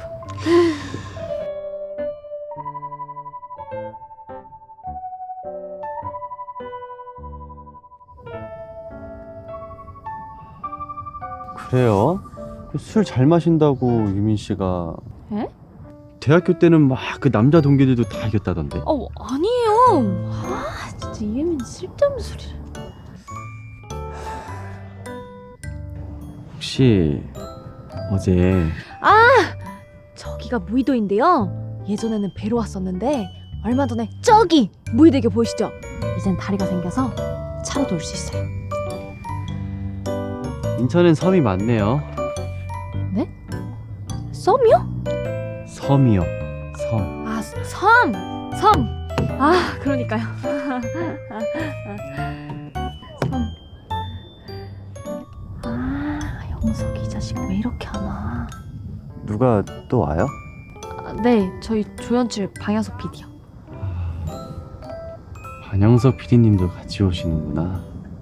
S7: 그래요? 술 잘 마신다고 유민 씨가.
S5: 에?
S7: 대학교 때는 막 그 남자 동기들도 다 이겼다던데.
S5: 어 아니에요. 아 진짜 이혜민 쓸데없는 소리를.
S7: 혹시 어제
S5: 아 저기가 무의도인데요. 예전에는 배로 왔었는데 얼마 전에 저기 무의대교 보이시죠? 이젠 다리가 생겨서 차로도 올 수 있어요.
S7: 인천엔 섬이 많네요.
S5: 네? 썸이요?
S7: 섬이요. 섬.
S5: 아 섬! 섬! 아 그러니까요. 섬. 아 영석이 이 자식 왜 이렇게 하나.
S7: 누가 또 와요?
S5: 아, 네 저희 조연출 방향석 피디요.
S7: 반영석 피디님도 같이 오시는구나.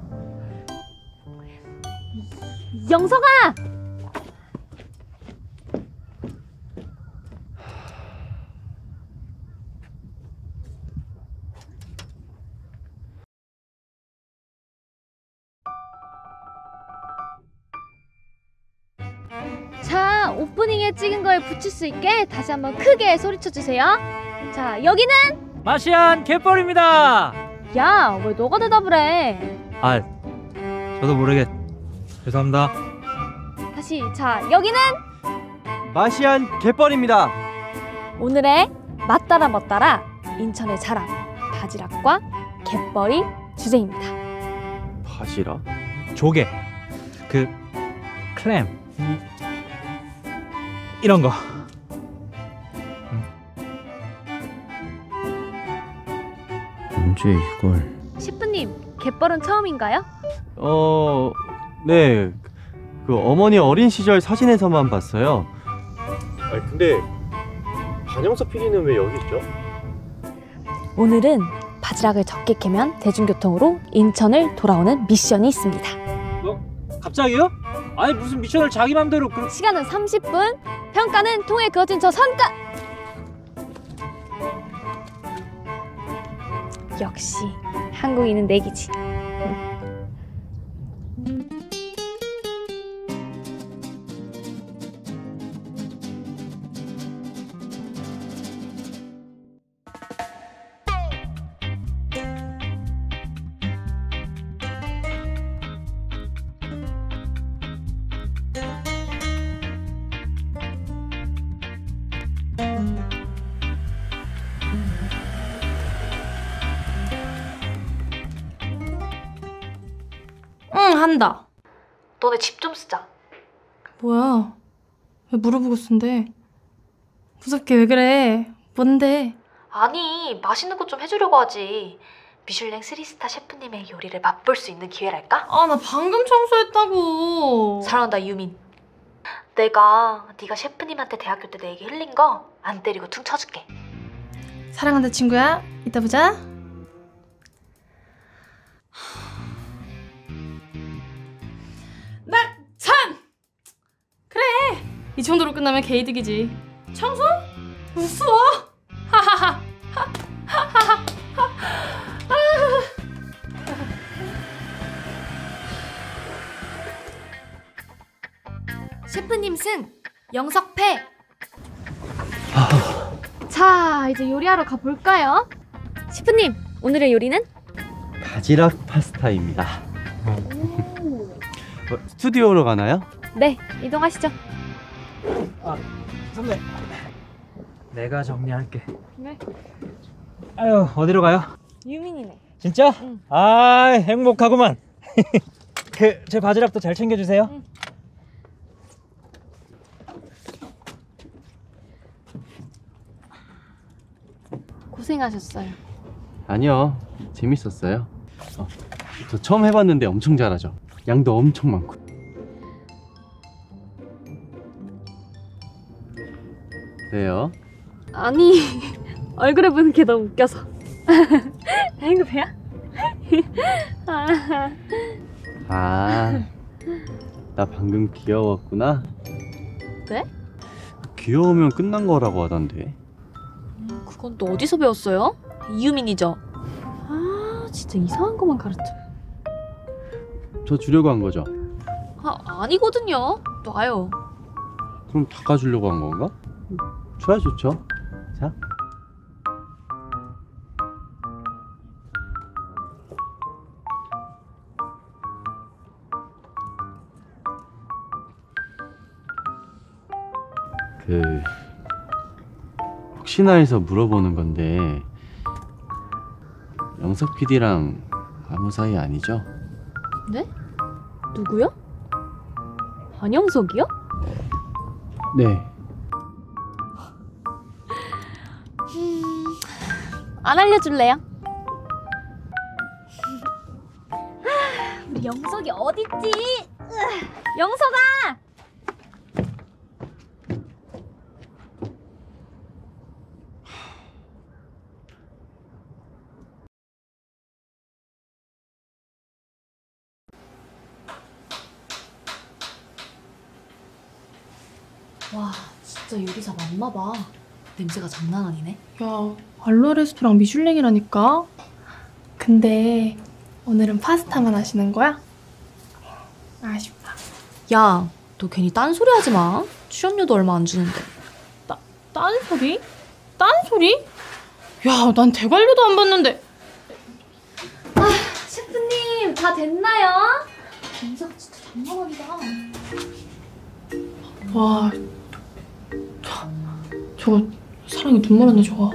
S5: 영석아! 자, 오프닝에 찍은 걸 붙일 수 있게 다시 한번 크게 소리쳐 주세요. 자, 여기는
S6: 마시안 갯벌입니다.
S5: 야, 왜 너가 대답을 해?
S6: 아, 저도 모르게 죄송합니다.
S5: 다시. 자, 여기는
S11: 마시안 갯벌입니다.
S5: 오늘의 맞따라 멋따라 인천의 자랑 바지락과 갯벌이 주제입니다.
S7: 바지락?
S6: 조개, 그 클램 이런 거.
S7: 언제 이걸?
S5: 셰프님, 갯벌은 처음인가요?
S7: 어, 네. 그 어머니 어린 시절 사진에서만 봤어요.
S11: 아니 근데 반영석 피디는 왜 여기 있죠?
S5: 오늘은 바지락을 적게 캐면 대중교통으로 인천을 돌아오는 미션이 있습니다.
S6: 갑자기요? 아니 무슨 미션을 자기 맘대로 그...
S5: 시간은 삼십 분, 평가는 통에 그어진 저 선가.
S12: 역시 한국인은 내기지.
S3: 응, 한다.
S4: 너네 집 좀 쓰자.
S3: 뭐야? 왜 물어보고 쓴대? 무섭게 왜 그래? 뭔데?
S4: 아니, 맛있는 것 좀 해주려고 하지. 미슐랭 쓰리스타 셰프님의 요리를 맛볼 수 있는 기회랄까?
S3: 아, 나 방금 청소했다고.
S4: 사랑한다, 유민. 내가 네가 셰프님한테 대학교 때 내 얘기 흘린 거 안 때리고 퉁 쳐줄게.
S3: 사랑한다, 친구야. 이따 보자. 날 찬! 그래! 이 정도로 끝나면 개이득이지. 청소? 우스워! 하하하! 하하하!
S4: 셰프님 승! 영석패!
S12: 자, 이제 요리하러 가볼까요? 셰프님, 오늘의 요리는?
S7: 바지락 파스타입니다. 어, 스튜디오로 가나요?
S12: 네, 이동하시죠.
S6: 아, 선배. 내가 정리할게.
S12: 네.
S6: 아유, 어디로 가요?
S12: 유민이네.
S6: 진짜?
S12: 응.
S6: 아, 행복하구만. 그, 제 바지락도 잘 챙겨주세요.
S12: 응. 고생하셨어요.
S7: 아니요, 재밌었어요. 어, 저 처음 해봤는데 엄청 잘하죠. 양도 엄청 많고. 왜요?
S12: 아니, 얼굴에 보는 게 너무 웃겨서. 이거 배야?
S7: 아, 나 방금 귀여웠구나.
S12: 네?
S7: 귀여우면 끝난 거라고 하던데.
S12: 그건 또 어디서 배웠어요? 이유민이죠? 아, 진짜 이상한 것만 가르쳐.
S7: 저 주려고 한 거죠?
S12: 아, 아니거든요. 놔요.
S7: 그럼 닦아주려고 한 건가? 좋아요, 좋죠. 자. 그 혹시나 해서 물어보는 건데 영석 피디랑 아무 사이 아니죠?
S12: 네? 누구요? 안영석이요?
S7: 네.
S12: 음, 안 알려줄래요? 우리 영석이 어딨지? 영석아!
S4: 와, 진짜 요리사 맞나봐. 냄새가 장난 아니네.
S3: 야, 알로에 레스토랑 미슐랭이라니까? 근데 오늘은 파스타만 하시는 거야? 아쉽다.
S4: 야, 너 괜히 딴소리 하지 마. 출연료도 얼마 안 주는데.
S3: 따, 딴소리? 딴소리? 야, 난 대관료도 안 받는데.
S12: 아, 셰프님 다 됐나요? 영석 진짜 장난 아니다.
S3: 와, 저, 저거 사랑이 눈물 네 저거.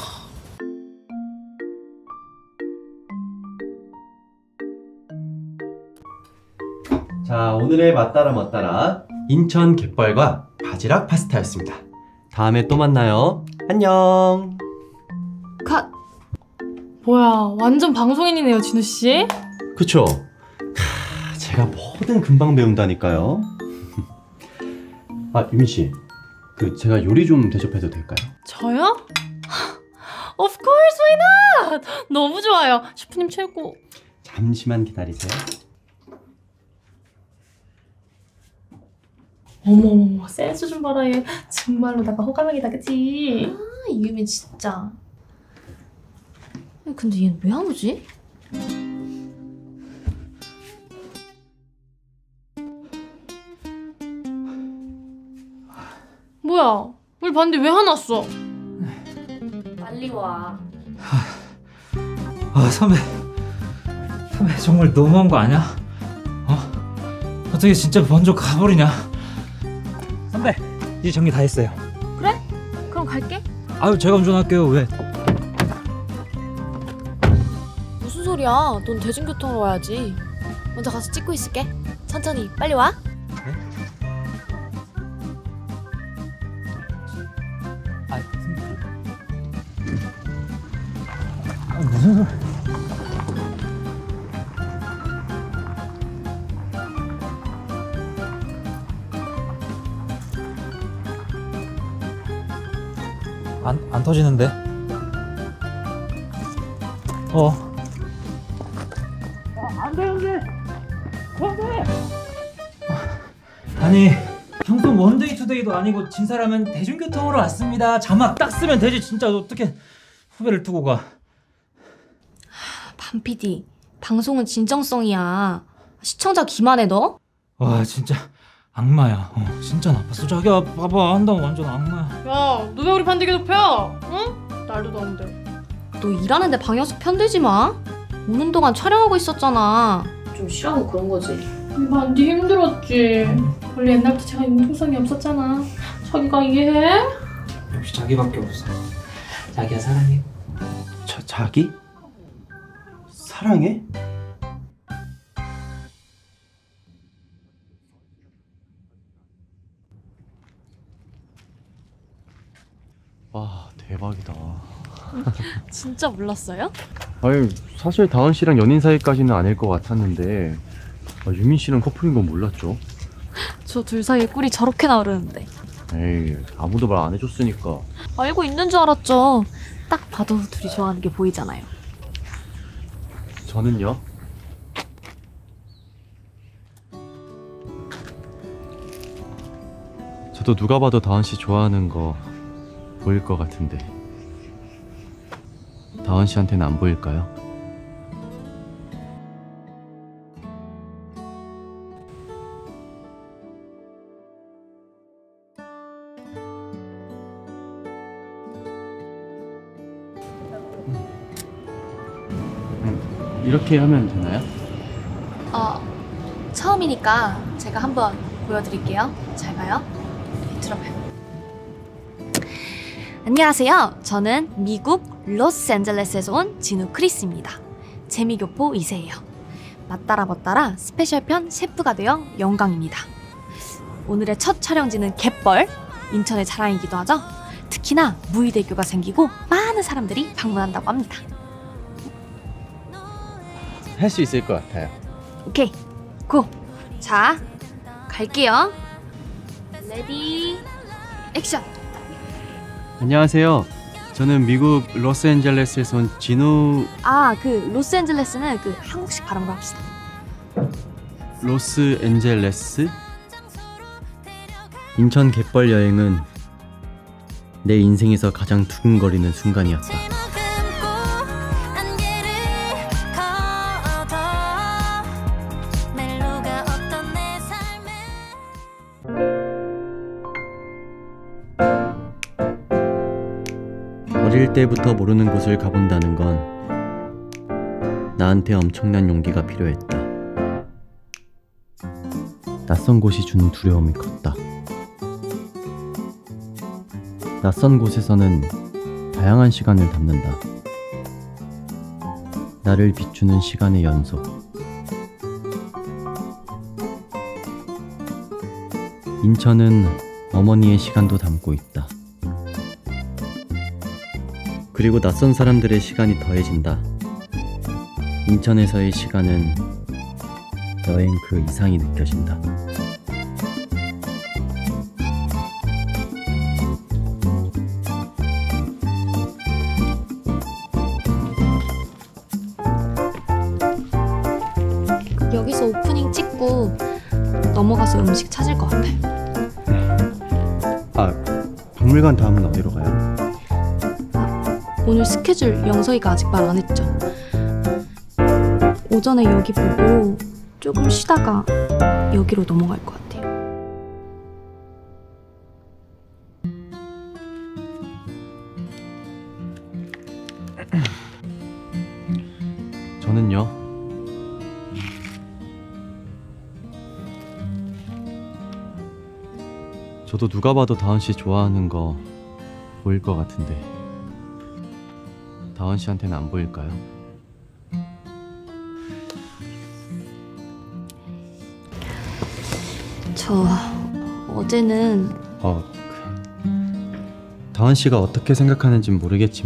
S7: 자, 오늘의 맞따라 멋따라 인천 갯벌과 바지락 파스타였습니다. 다음에 또 만나요. 안녕.
S3: 컷. 뭐야, 완전 방송인이네요, 진우씨.
S7: 그쵸? 캬, 제가 뭐든 금방 배운다니까요. 아, 유민씨, 그 제가 요리 좀 대접해도 될까요?
S3: 저요? Of course, why not? 너무 좋아요. 셰프님 최고.
S7: 잠시만 기다리세요.
S3: 어머, 센스 좀 봐라 얘. 정말로 나가 호감형이다, 그치?
S4: 아, 이유민 진짜. 근데 얘는 왜 안 오지?
S3: 뭐야? 우리 봤는데 왜 안 왔어?
S4: 빨리 와.
S6: 아 선배 선배 정말 너무한 거 아니야? 어? 어떻게 진짜 먼저 가버리냐? 선배 이제 정리 다 했어요.
S12: 그래? 그럼 갈게.
S6: 아유 제가 운전할게요. 왜?
S12: 무슨 소리야? 넌 대중교통으로 와야지. 먼저 가서 찍고 있을게. 천천히 빨리 와.
S6: 아, 아 무슨 소리? 안, 안 터지는데? 어. 안 돼, 안 돼! 안 돼! 아니, 평소 원데이 투데이도 아니고 진사라면 대중교통으로 왔습니다. 자막 딱 쓰면 되지. 진짜 어떻게 후배를 두고 가.
S4: 반 피디, 방송은 진정성이야. 시청자 기만해 너?
S6: 와, 진짜 악마야. 어, 진짜 나빴어. 자기야, 봐봐. 한다면 완전 악마야.
S3: 야, 너 왜 우리 반 되게 높여? 응? 날도 더운데.
S4: 너 일하는데 방역수 편들지 마. 오는 동안 촬영하고 있었잖아. 좀 싫어하고 그런 거지.
S3: 반디 힘들었지. 원래 옛날부터 제가 융통성이 없었잖아. 자기가 이해해?
S6: 역시 자기밖에 없어. 자기야 사랑해.
S7: 자, 자기? 사랑해? 와, 대박이다.
S12: 진짜 몰랐어요?
S11: 아니 사실 다은 씨랑 연인 사이까지는 아닐 것 같았는데 아, 유민 씨랑 커플인 건 몰랐죠.
S12: 저 둘 사이에 꿀이 저렇게 나오르는데.
S11: 에이, 아무도 말 안 해줬으니까.
S12: 알고 있는 줄 알았죠. 딱 봐도 둘이 좋아하는 게 보이잖아요.
S11: 저는요? 저도 누가 봐도 다은 씨 좋아하는 거 보일 것 같은데 다은 씨한테는 안 보일까요? 이렇게 하면 되나요?
S4: 어, 처음이니까 제가 한번 보여드릴게요. 잘 봐요. 네, 들어봐요. 안녕하세요. 저는 미국 로스앤젤레스에서 온 진우 크리스입니다. 재미교포 이 세예요. 맞따라 멋따라 스페셜편 셰프가 되어 영광입니다. 오늘의 첫 촬영지는 갯벌, 인천의 자랑이기도 하죠. 특히나 무의대교가 생기고 많은 사람들이 방문한다고 합니다.
S7: 할 수 있을 것 같아요.
S4: 오케이, 고! 자, 갈게요. 레디, 액션!
S7: 안녕하세요. 저는 미국 로스앤젤레스에서 온 진우.
S4: 아, 그 로스앤젤레스는 그 한국식 발음으로 합시다.
S7: 로스앤젤레스? 인천 갯벌 여행은 내 인생에서 가장 두근거리는 순간이었다. 어릴 때부터 모르는 곳을 가본다는 건 나한테 엄청난 용기가 필요했다. 낯선 곳이 주는 두려움이 컸다. 낯선 곳에서는 다양한 시간을 담는다. 나를 비추는 시간의 연속. 인천은 어머니의 시간도 담고 있다. 그리고 낯선 사람들의 시간이 더해진다. 인천에서의 시간은 여행 그 이상이 느껴진다.
S4: 여기서 오프닝 찍고 넘어가서 음식 찾을 것 같아요.
S7: 아, 박물관 다음은 어디로 가요?
S4: 오늘 스케줄 영석이가 아직 말 안 했죠. 오전에 여기 보고 조금 쉬다가 여기로 넘어갈 것 같아요.
S7: 저는요. 저도 누가 봐도 다은 씨 좋아하는 거 보일 것 같은데 다은 씨한테는 안 보일까요?
S4: 저 어제는
S7: 어, 그, 다은 씨가 어떻게 생각하는지는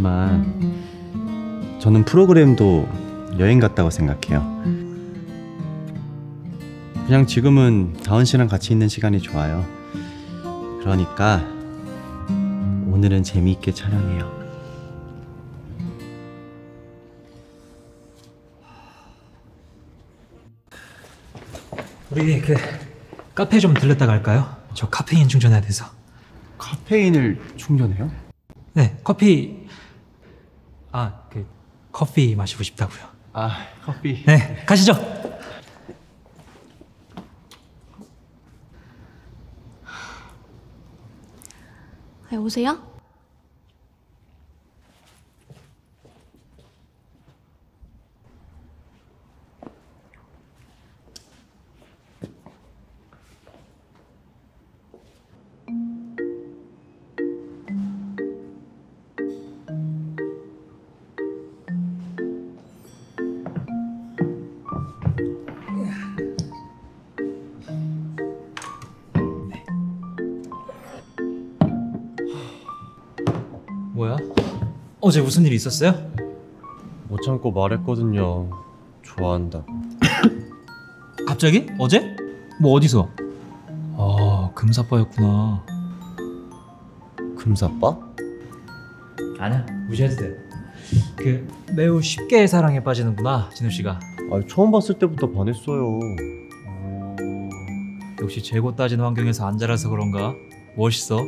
S7: 모르겠지만 저는 프로그램도 여행 같다고 생각해요. 그냥 지금은 다은 씨랑 같이 있는 시간이 좋아요. 그러니까 오늘은 재미있게 촬영해요.
S6: 우리 그 카페 좀 들렸다 갈까요? 저 카페인 충전해야 돼서.
S7: 카페인을 충전해요?
S6: 네, 커피. 아, 그 커피 마시고 싶다고요.
S7: 아, 커피.
S6: 네, 가시죠.
S4: 아, 여보세요?
S6: 뭐야? 어제 무슨 일 있었어요?
S7: 못 참고 말했거든요. 좋아한다고.
S6: 갑자기? 어제? 뭐 어디서? 아, 금사빠였구나.
S7: 금사빠?
S6: 아니야, 무시해도 돼. 그 매우 쉽게 사랑에 빠지는구나, 진우 씨가.
S7: 아, 처음 봤을 때부터 반했어요.
S6: 역시 재고 따지는 환경에서 안 자라서 그런가? 멋있어.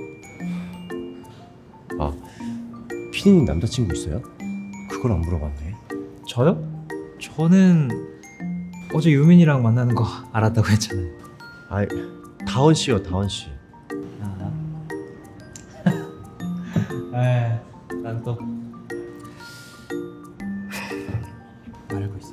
S7: 아, 피디님 남자친구 있어요? 그걸 안 물어봤네.
S6: 저요? 저는 어제 유민이랑 만나는 거 알았다고 했잖아요.
S7: 아, 다원 씨요, 다원 씨.
S6: 아, 에, 난 또 말하고 있어.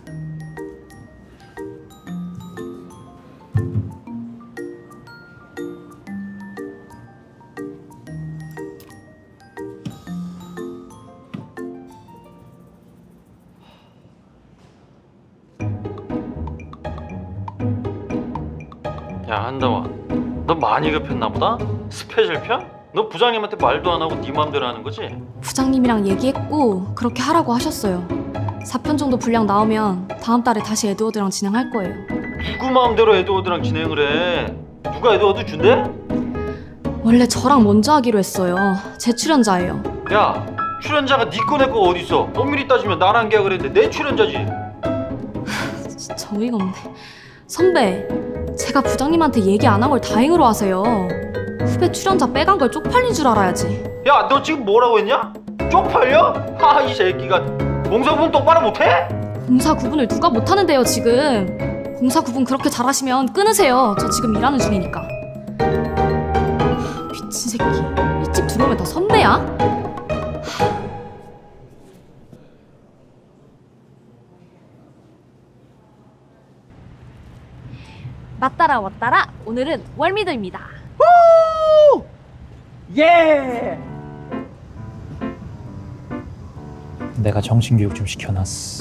S8: 야, 한다원, 너 많이 급했나 보다? 스페셜 편? 너 부장님한테 말도 안 하고 네 맘대로 하는 거지?
S4: 부장님이랑 얘기했고 그렇게 하라고 하셨어요. 사 편 정도 분량 나오면 다음 달에 다시 에드워드랑 진행할 거예요.
S8: 누구 마음대로 에드워드랑 진행을 해? 누가 에드워드 준대?
S4: 원래 저랑 먼저 하기로 했어요. 제 출연자예요.
S8: 야, 출연자가 네 거 내 거 어딨어? 엄밀히 따지면 나랑 계약을 했는데 내 출연자지.
S4: 진짜 어이가 없네. 선배, 제가 부장님한테 얘기 안 한 걸 다행으로 하세요. 후배 출연자 빼간 걸 쪽팔린 줄 알아야지.
S8: 야, 너 지금 뭐라고 했냐? 쪽팔려? 하, 이 새끼가 공사 구분 똑바로 못해?
S4: 공사 구분을 누가 못하는데요 지금. 공사 구분 그렇게 잘하시면 끊으세요. 저 지금 일하는 중이니까. 미친 새끼, 일찍 들어오면 다 선배야?
S12: 맞따라 왔따라 오늘은 월미도입니다.
S6: 예! 내가 정신교육 좀 시켜놨어.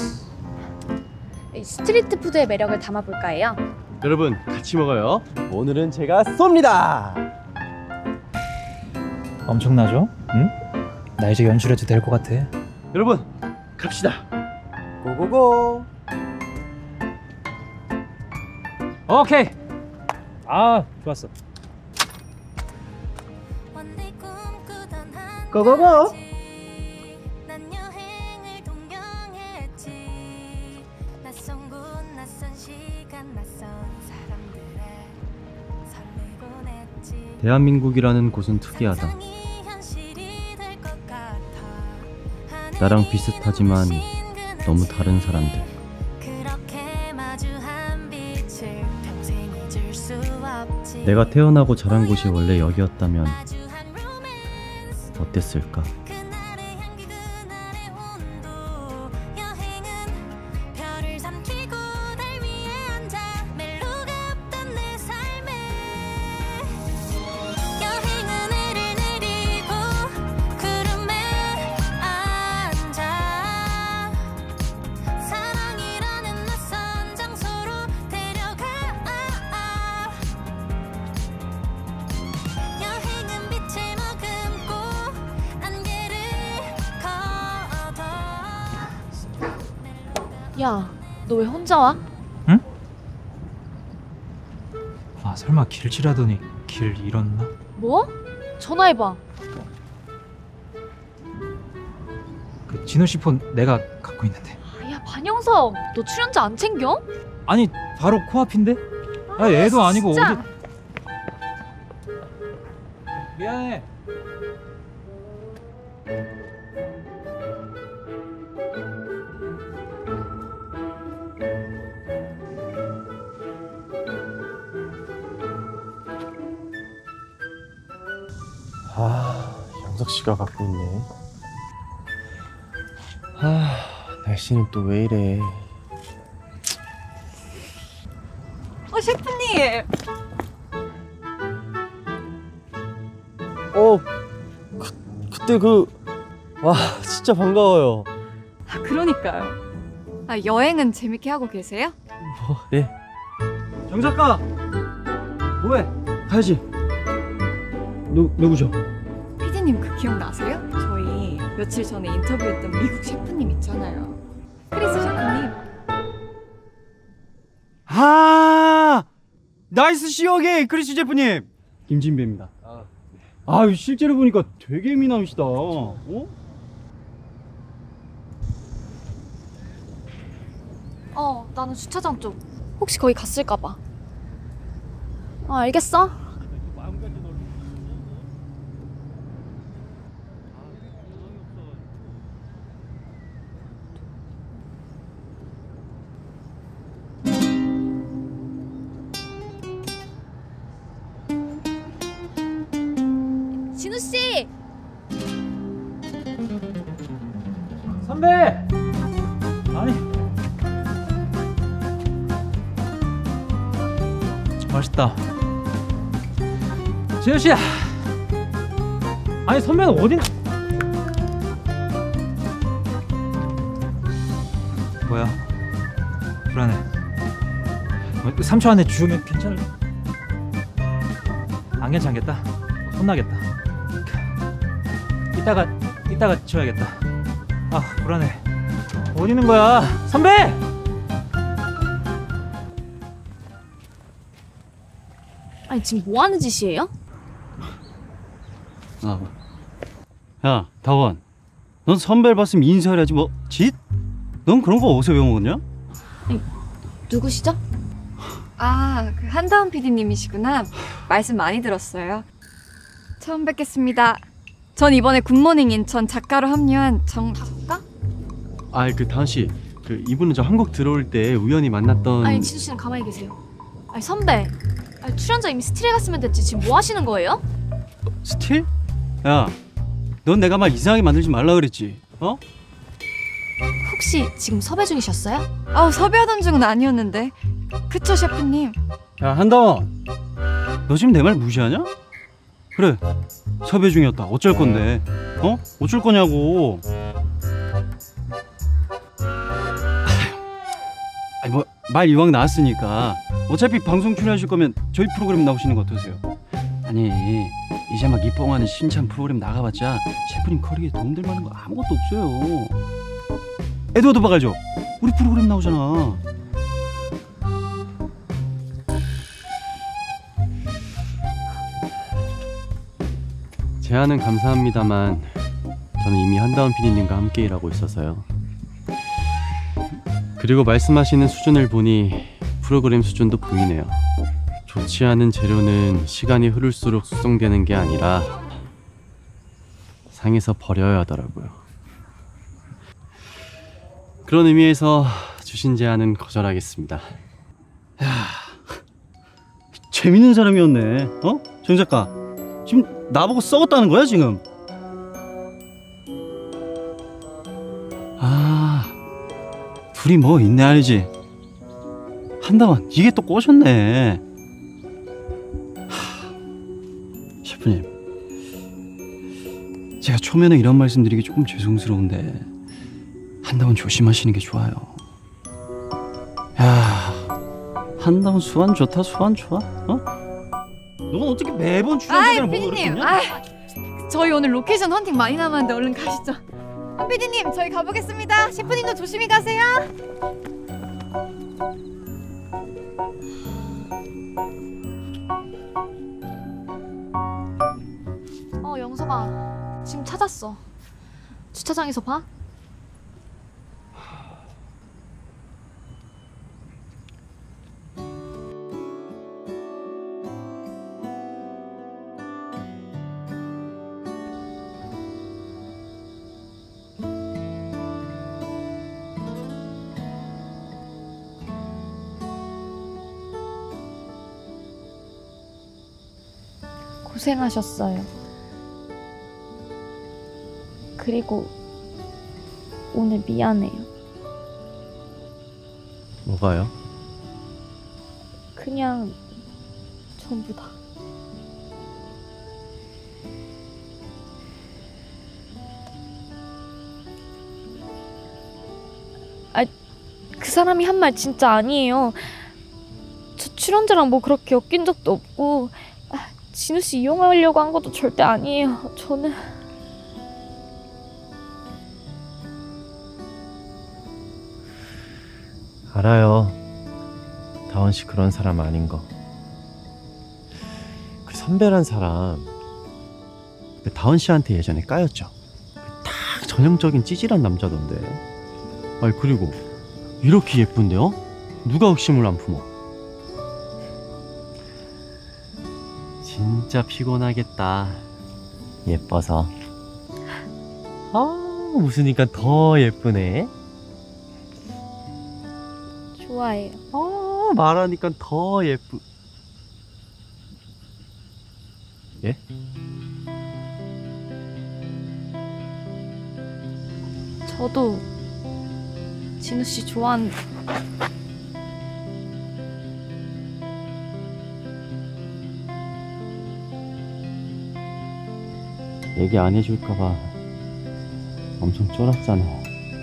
S12: 스트리트 푸드의 매력을 담아볼까 해요.
S7: 여러분, 같이 먹어요. 오늘은 제가 쏩니다.
S6: 엄청나죠? 응? 나 이제 연출해도 될 것 같아.
S7: 여러분, 갑시다. 고고고.
S6: 오케이. 아, 좋았어.
S7: 고고고. 대한민국이라는 곳은 특이하다. 나랑 비슷하지만 너무 다른 사람들. 내가 태어나고 자란 곳이 원래 여기였다면 어땠을까?
S12: 야, 너 왜 혼자 와?
S6: 응? 아 설마 길치라더니 길 잃었나?
S12: 뭐? 전화해봐.
S6: 그 진우 씨 폰 내가 갖고 있는데.
S12: 야, 반영석, 너 출연자 안 챙겨?
S6: 아니 바로 코앞인데? 아 애도 아니고
S12: 진짜.
S6: 어디. 미안해.
S11: 아, 영석 씨가 갖고 있네. 아, 날씨는 또 왜 이래?
S5: 어, 셰프님.
S11: 어, 그, 그때 그, 와, 진짜 반가워요.
S5: 아, 그러니까요. 아, 여행은 재밌게 하고 계세요?
S11: 뭐, 네.
S8: 정 작가, 뭐해?
S11: 가야지. 누, 누구죠?
S5: 피디님 그 기억나세요? 저희 며칠 전에 인터뷰했던 미국 셰프님 있잖아요. 크리스 셰프님.
S7: 아, 나이스 시어게 크리스 셰프님. 김진배입니다.
S11: 아, 네.
S7: 아, 실제로 보니까 되게 미남이시다. 어?
S12: 어, 나는 주차장 쪽. 혹시 거기 갔을까봐. 어, 알겠어. 진우 씨.
S6: 선배. 아니. 맛있다. 진우 씨. 아니 선배는 어딘? 뭐야? 불안해. 삼 초 안에 주우면 괜찮을? 안 괜찮겠다. 혼나겠다. 이따가 이따가 지워야겠다. 아 불안해. 어디 있는 거야, 선배?
S12: 아니 지금 뭐 하는 짓이에요?
S7: 아, 야, 다원. 넌 선배를 봤으면 인사해야지 뭐 짓? 넌 그런 거 어디서 배워먹었냐?
S12: 누구시죠?
S5: 아, 그 한다운 피디님이시구나. 말씀 많이 들었어요. 처음 뵙겠습니다. 전 이번에 굿모닝 인천 작가로 합류한 정... 작가?
S7: 아, 그 다은 씨, 그 이분은 저 한국 들어올 때 우연히 만났던.
S12: 아니 진우 씨는 가만히 계세요. 아니 선배, 아니, 출연자 이미 스틸에 갔으면 됐지. 지금 뭐 하시는 거예요?
S7: 스틸? 야, 넌 내가 말 이상하게 만들지 말라 그랬지, 어?
S12: 혹시 지금 섭외 중이셨어요?
S5: 아우, 섭외하던 중은 아니었는데. 그쵸, 셰프님?
S7: 야, 한다원, 너 지금 내 말 무시하냐? 그래, 섭외 중이었다. 어쩔 건데? 어? 어쩔 거냐고. 아니 뭐 말 이왕 나왔으니까 어차피 방송 출연하실 거면 저희 프로그램 나오시는 거 어떠세요? 아니 이제 막 입봉하는 신참 프로그램 나가봤자 셰프님 커리어에 도움될 만한 거 아무것도 없어요. 에드워드 바갈죠? 우리 프로그램 나오잖아.
S11: 제안은 감사합니다만 저는 이미 한다운 피디님과 함께 일하고 있어서요. 그리고 말씀하시는 수준을 보니 프로그램 수준도 보이네요. 좋지 않은 재료는 시간이 흐를수록 숙성되는 게 아니라 상에서 버려야 하더라고요. 그런 의미에서 주신 제안은 거절하겠습니다.
S13: 야, 재밌는 사람이었네. 어? 정 작가. 지금 나보고 썩었다는 거야 지금? 아, 둘이 뭐 있네 알지? 한다만 이게 또 꼬셨네. 하, 셰프님, 제가 초면에 이런 말씀드리기 조금 죄송스러운데 한다만 조심하시는 게 좋아요. 야, 한다만 수완 좋다 수완 좋아. 어? 넌 어떻게 매번 출연자를 보고
S5: 피디님,
S13: 그러냐?
S5: 아, 저희 오늘 로케이션 헌팅 많이 남았는데 얼른 가시죠. 한 피디님, 저희 가보겠습니다. 셰프님도 조심히 가세요.
S12: 어, 영석아. 지금 찾았어. 주차장에서 봐. 고생하셨어요. 그리고 오늘 미안해요.
S11: 뭐가요?
S12: 그냥 전부 다. 아, 그 사람이 한 말 진짜 아니에요. 저 출연자랑 뭐 그렇게 엮인 적도 없고 아, 진우 씨 이용하려고 한 것도 절대 아니에요. 저는
S11: 알아요. 다원 씨 그런 사람 아닌 거. 그 선배란 사람 그 다원 씨한테 예전에 까였죠. 딱 전형적인 찌질한 남자던데. 아니 그리고 이렇게 예쁜데요? 누가 의심을 안 품어? 진짜 피곤하겠다. 예뻐서. 아 웃으니까 더 예쁘네.
S12: 좋아해요.
S11: 아 말하니까 더 예쁘. 예?
S12: 저도 진우 씨 좋아하는.
S11: 얘기 안 해줄까봐 엄청 쫄았잖아.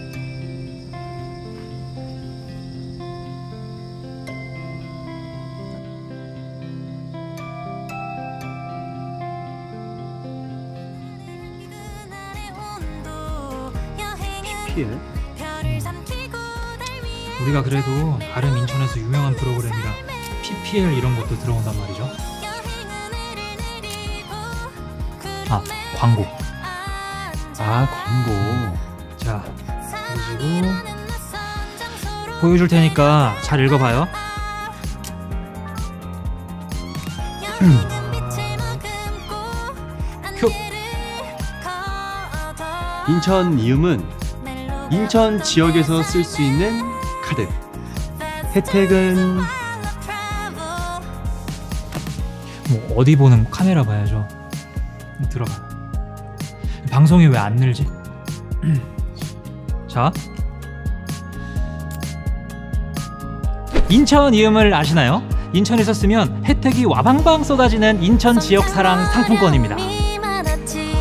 S13: 피엘?
S6: 우리가 그래도 다른 인천에서 유명한 프로그램이라 피피엘 이런 것도 들어온단 말이죠. 아, 광고.
S11: 아, 광고.
S6: 자, 그리고 보여줄 테니까 잘 읽어봐요. 음. 큐.
S11: 인천 이음은 인천 지역에서 쓸 수 있는 카드. 혜택은
S6: 뭐 어디 보는 카메라 봐야죠. 들어봐. 방송이 왜 안 늘지? 자, 인천 이음을 아시나요? 인천에서 쓰면 혜택이 와방방 쏟아지는 인천 지역 사랑 상품권입니다.
S11: 나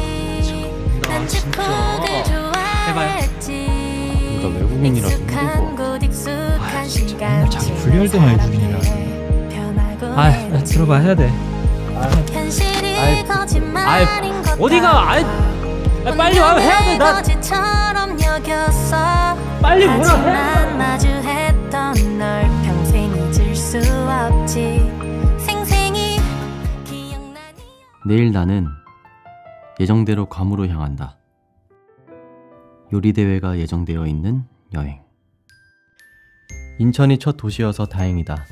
S11: 진짜
S6: 해봐요.
S11: 나 외국인이라서 힘들고.
S6: 아, 진짜 맨날 자기 분리할 때만 외국인이라. 아, 들어봐 해야 돼. 아이, 아이, 어디가? 아이, 아, 빨리 와 해야 돼. 나 빨리 뭐라 해.
S11: 내일 나는 예정대로 괌으로 향한다. 요리 대회가 예정되어 있는 여행. 인천이 첫 도시여서 다행이다.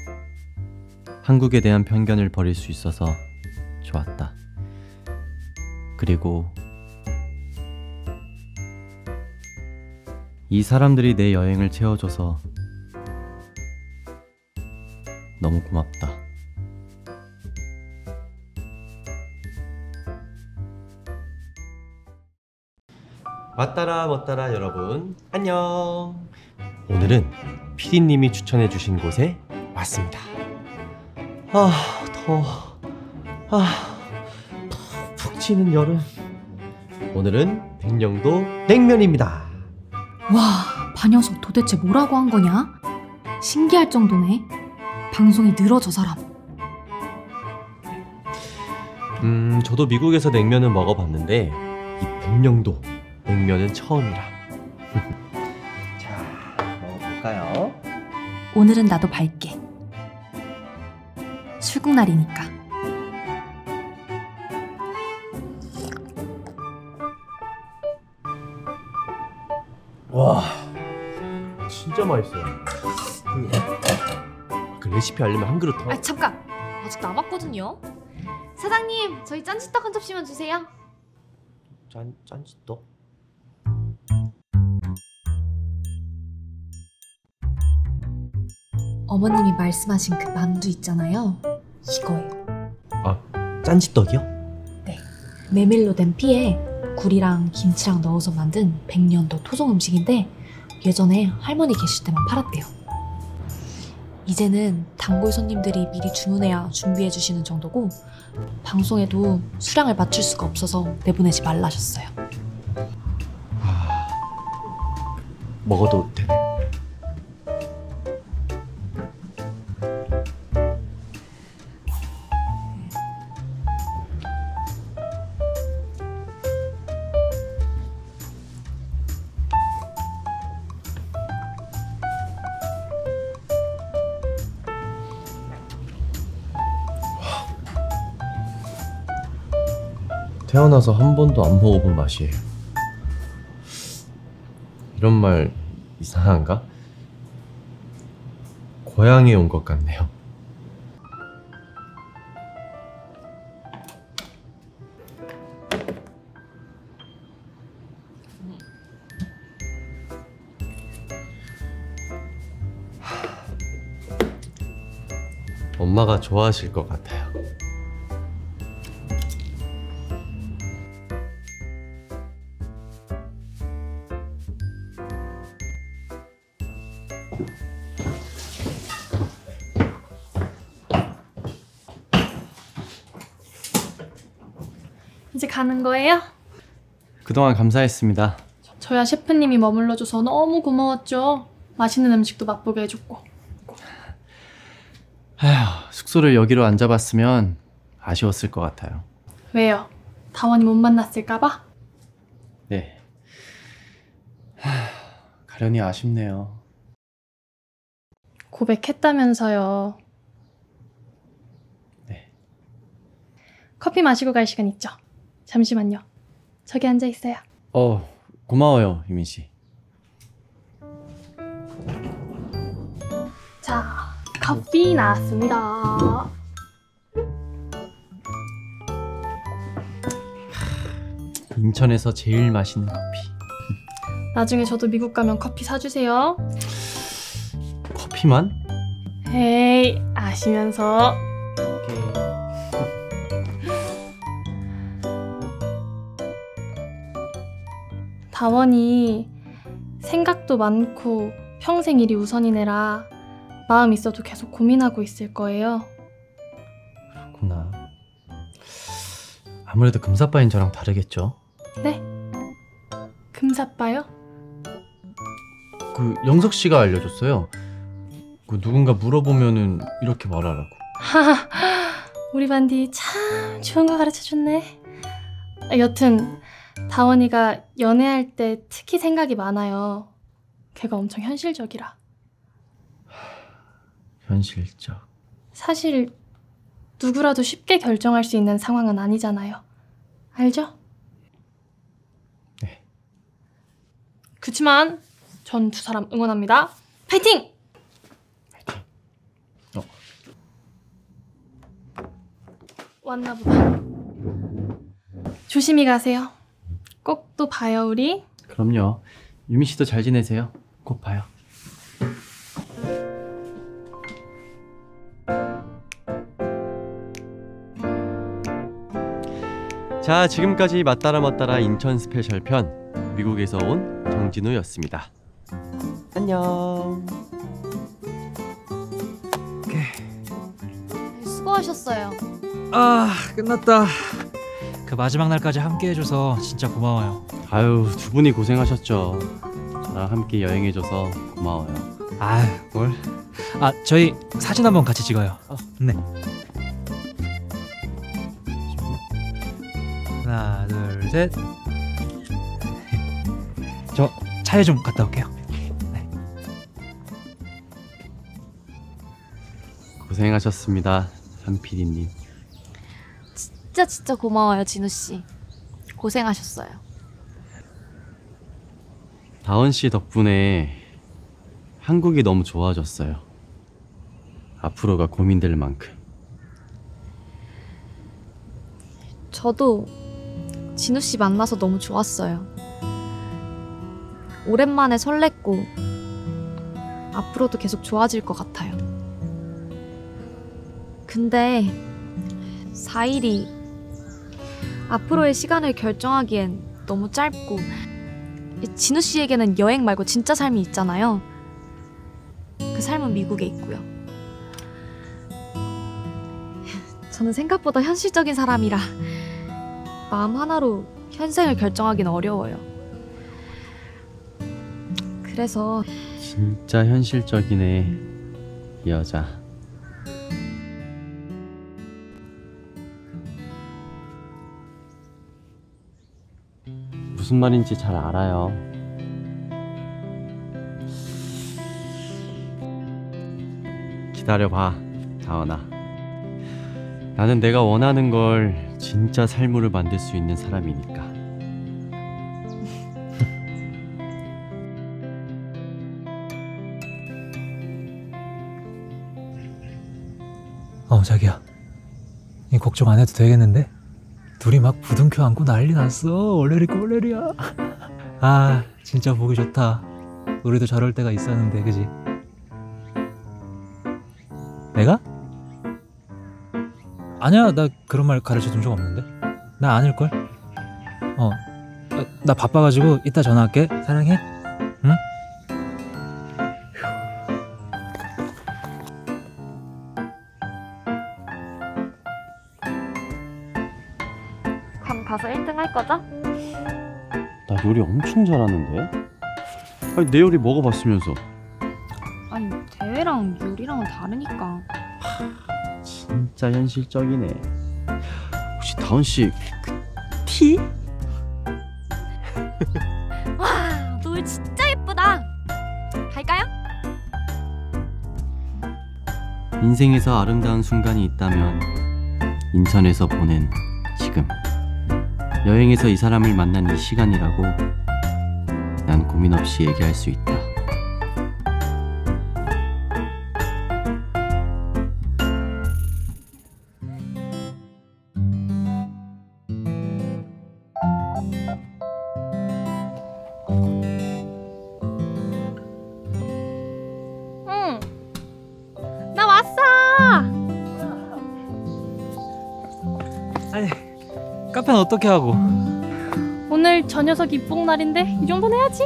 S11: 한국에 대한 편견을 버릴 수 있어서 좋았다. 그리고
S7: 이 사람들이 내 여행을 채워줘서 너무 고맙다.
S11: 왔다라 멋따라 여러분 안녕. 오늘은 피디님이 추천해주신 곳에 왔습니다. 아 더워. 아 푹푹 치는 여름. 오늘은 백령도 냉면입니다.
S4: 와, 반영석 도대체 뭐라고 한 거냐? 신기할 정도네. 방송이 늘어 저 사람.
S11: 음 저도 미국에서 냉면은 먹어봤는데 이 백령도 냉면은 처음이라. 자 먹어볼까요?
S4: 오늘은 나도 밝게. 출국 날이니까.
S11: 와 진짜 맛있어요. 그, 그 레시피 알려면 한 그릇 더.
S4: 아 잠깐, 아직 남았거든요. 사장님, 저희 짠치떡 한 접시만 주세요.
S11: 짠 짠치떡?
S4: 어머님이 말씀하신 그 만두 있잖아요. 이거예요.
S11: 아 짠치떡이요?
S4: 네, 메밀로 된 피에 굴이랑 김치랑 넣어서 만든 백년도 토종 음식인데 예전에 할머니 계실 때만 팔았대요. 이제는 단골 손님들이 미리 주문해야 준비해 주시는 정도고 방송에도 수량을 맞출 수가 없어서 내보내지 말라셨어요.
S11: 아, 먹어도 되나요? 태어나서 한 번도 안 먹어본 맛이에요. 이런 말 이상한가? 고향에 온 것 같네요. 엄마가 좋아하실 것 같아요.
S3: 이제 가는 거예요?
S7: 그동안 감사했습니다.
S3: 저야 셰프님이 머물러줘서 너무 고마웠죠. 맛있는 음식도 맛보게 해줬고.
S7: 아휴, 숙소를 여기로 안 잡았으면 아쉬웠을 것 같아요.
S3: 왜요? 다원이 못 만났을까봐?
S7: 네. 하, 가련이 아쉽네요.
S3: 고백했다면서요.
S7: 네.
S3: 커피 마시고 갈 시간 있죠? 잠시만요. 저기 앉아 있어요.
S7: 어, 고마워요, 유민 씨.
S3: 자, 커피 나왔습니다.
S7: 인천에서 제일 맛있는 커피.
S3: 나중에 저도 미국 가면 커피 사주세요.
S7: 커피만?
S3: 에이, 아시면서.
S7: 오케이.
S3: 다원이 생각도 많고 평생 일이 우선이네라 마음 있어도 계속 고민하고 있을 거예요.
S7: 그렇구나. 아무래도 금사빠인 저랑 다르겠죠?
S3: 네? 금사빠요?
S7: 그 영석 씨가 알려줬어요. 그 누군가 물어보면은 이렇게 말하라고.
S3: 하하, 우리 반디 참 좋은 거 가르쳐줬네. 아, 여튼 다원이가 연애할 때 특히 생각이 많아요. 걔가 엄청 현실적이라.
S7: 현실적.
S3: 사실 누구라도 쉽게 결정할 수 있는 상황은 아니잖아요. 알죠?
S7: 네.
S3: 그치만 전 두 사람 응원합니다. 파이팅!
S7: 파이팅. 어.
S3: 왔나 보다. 조심히 가세요. 꼭 또 봐요, 우리.
S7: 그럼요. 유미 씨도 잘 지내세요. 곧 봐요. 자, 지금까지 맞따라 맞따라 인천 스페셜 편 미국에서 온 정진우였습니다. 안녕.
S4: 수고하셨어요.
S6: 아, 끝났다. 그 마지막 날까지 함께 해줘서 진짜 고마워요.
S7: 아유, 두 분이 고생하셨죠. 저랑 함께 여행해줘서 고마워요.
S6: 아, 뭘? 아, 저희 사진 한번 같이 찍어요.
S7: 어.
S6: 네. 하나, 둘, 셋. 저 차에 좀 갔다 올게요. 네.
S7: 고생하셨습니다, 삼피디님.
S4: 진짜 진짜 고마워요, 진우씨. 고생하셨어요.
S7: 다원 씨 덕분에 한국이 너무 좋아졌어요. 앞으로가 고민될 만큼.
S4: 저도 진우씨 만나서 너무 좋았어요. 오랜만에 설렜고 앞으로도 계속 좋아질 것 같아요. 근데 사 일이 앞으로의 시간을 결정하기엔 너무 짧고, 진우씨에게는 여행 말고 진짜 삶이 있잖아요. 그 삶은 미국에 있고요. 저는 생각보다 현실적인 사람이라 마음 하나로 현생을 결정하긴 어려워요. 그래서
S7: 진짜 현실적이네, 이 여자. 무슨 말인지 잘 알아요. 기다려봐, 다원아. 나는 내가 원하는 걸 진짜 삶으로 만들 수 있는 사람이니까.
S6: 어, 자기야. 이 걱정 안 해도 되겠는데? 둘이 막 부둥켜 안고 난리 났어. 올레리고 올레리야. 아, 진짜 보기 좋다. 우리도 저럴 때가 있었는데, 그지? 내가? 아니야, 나 그런 말 가르쳐준 적 없는데. 나 아닐걸? 어, 나 바빠가지고 이따 전화할게. 사랑해. 응?
S4: 밤 가서 일 등 할 거죠?
S7: 나 요리 엄청 잘하는데? 아니, 내 요리 먹어봤으면서.
S4: 아니, 대회랑 요리랑은 다르니까.
S7: 진짜 현실적이네. 혹시 다원씨 그 티?
S4: 와, 노을 진짜 예쁘다. 갈까요?
S7: 인생에서 아름다운 순간이 있다면 인천에서 보낸 지금, 여행에서 이 사람을 만난 이 시간이라고 난 고민 없이 얘기할 수 있다.
S3: 응. 나 왔어.
S6: 아니, 카페는 어떻게 하고?
S3: 오늘 저 녀석 입봉 날인데 이 정도는 해야지.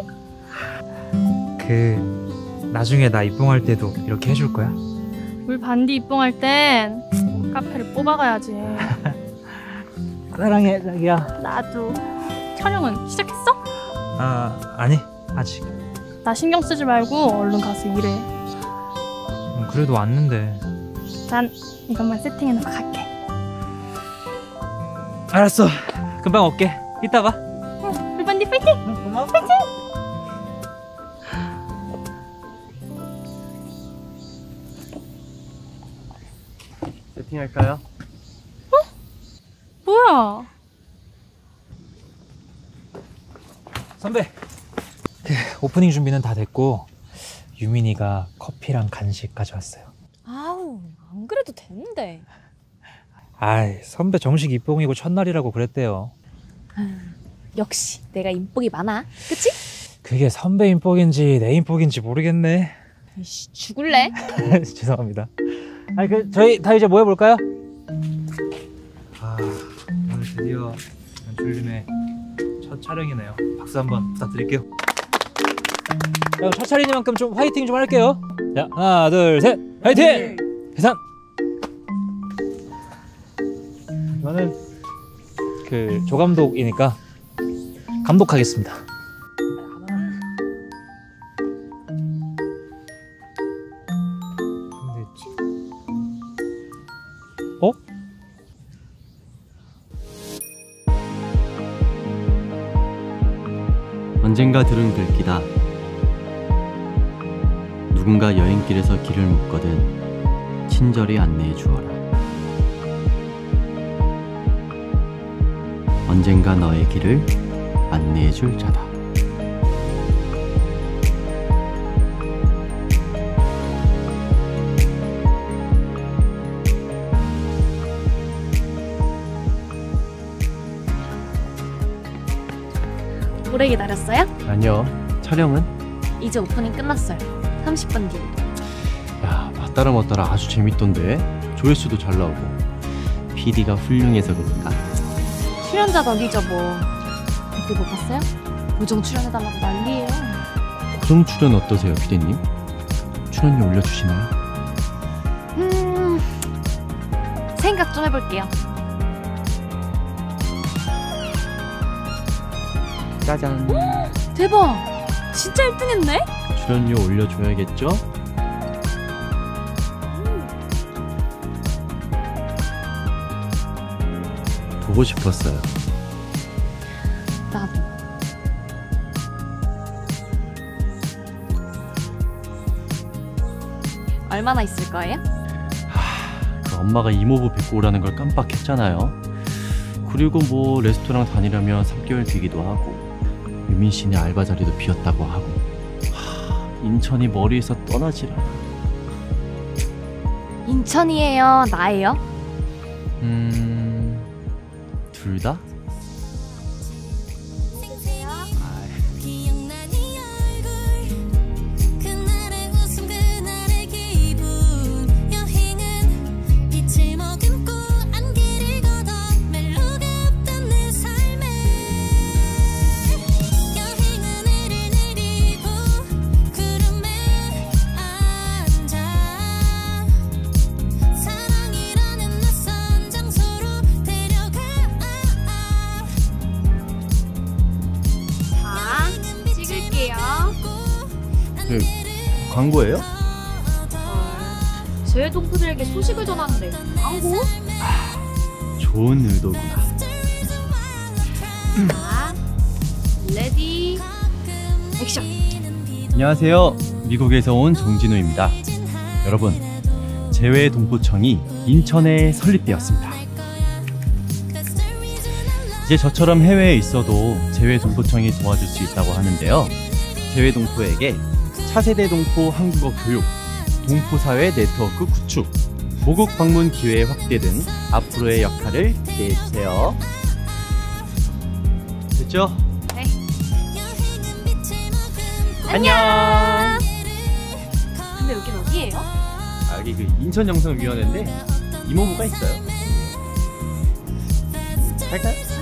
S6: 그 나중에 나 입봉할 때도 이렇게 해줄 거야?
S3: 우리 반디 입봉할 땐 카페를 뽑아가야지.
S6: 사랑해, 자기야.
S3: 나도. 촬영은 시작했어?
S6: 아, 아니, 아직.
S3: 나 신경 쓰지 말고 얼른 가서 일해.
S6: 음, 그래도 왔는데.
S3: 난 이것만 세팅해놓고 갈게.
S6: 알았어, 금방 올게. 이따 봐.
S3: 응, 우리 반디 파이팅!
S6: 응, 고마워.
S3: 파이팅!
S7: 세팅할까요?
S3: 뭐야?
S6: 선배, 오프닝 준비는 다 됐고 유민이가 커피랑 간식 가져왔어요.
S12: 아우, 안 그래도 되는데.
S6: 아이, 선배 정식 입봉이고 첫날이라고 그랬대요.
S12: 역시 내가 인복이 많아, 그치?
S6: 그게 선배 인복인지 내 인복인지 모르겠네.
S12: 이씨, 죽을래?
S6: 죄송합니다. 아니 그 저희 다 이제 모여 볼까요? 아, 오늘 드디어 연출님의 첫 촬영이네요. 박수 한번 부탁드릴게요. 자, 그럼 첫 촬영이니만큼 좀 화이팅 좀 할게요. 자, 하나, 둘, 셋, 화이팅! 계산. 저는 그 조감독이니까 감독하겠습니다. 어?
S7: 언젠가 들은 글귀다. 누군가 여행길에서 길을 묻거든 친절히 안내해 주어라. 언젠가 너의 길을 안내해 줄 자다.
S12: 오래 기다렸어요?
S1: 아니요. 촬영은?
S12: 이제 오프닝 끝났어요. 삼십 분 뒤.
S1: 야, 맞따라 맞따라 아주 재밌던데. 조회수도 잘 나오고.
S7: 피디가 훌륭해서 그런가?
S12: 출연자 덕이죠 뭐. 댓글 못 봤어요? 고정 출연해달라고 난리예요.
S1: 고정 출연 어떠세요, 피디님? 출연료 올려주시나요?
S12: 음... 생각 좀 해볼게요.
S1: 짜잔.
S12: 대박! 진짜 일 등 했네?
S1: 출연료 올려줘야겠죠? 보고 싶었어요.
S12: 나도. 얼마나 있을 거예요?
S1: 그 엄마가 이모부 뵙고 오라는 걸 깜빡했잖아요. 그리고 뭐 레스토랑 다니려면 삼 개월 뒤기도 하고 유민 씨네 알바 자리도 비었다고 하고. 하, 인천이 머리에서 떠나질 않아.
S12: 인천이에요? 나예요?
S1: 음... 둘 다? 그 광고예요?
S12: 제 동포들에게 소식을 전하는데 광고?
S1: 아, 좋은 의도구나.
S12: 자, 레디, 액션!
S1: 안녕하세요. 미국에서 온 정진우입니다. 여러분, 재외 동포청이 인천에 설립되었습니다. 이제 저처럼 해외에 있어도 재외 동포청이 도와줄 수 있다고 하는데요. 재외 동포에게 차세대 동포 한국어 교육, 동포사회 네트워크 구축, 모국 방문 기회 확대 등 앞으로의 역할을 기대해주세요. 됐죠?
S12: 네.
S1: 안녕.
S12: 근데 여긴 어디예요?
S1: 아, 여기 그 인천영상위원회인데 이모부가 있어요. 갈까요?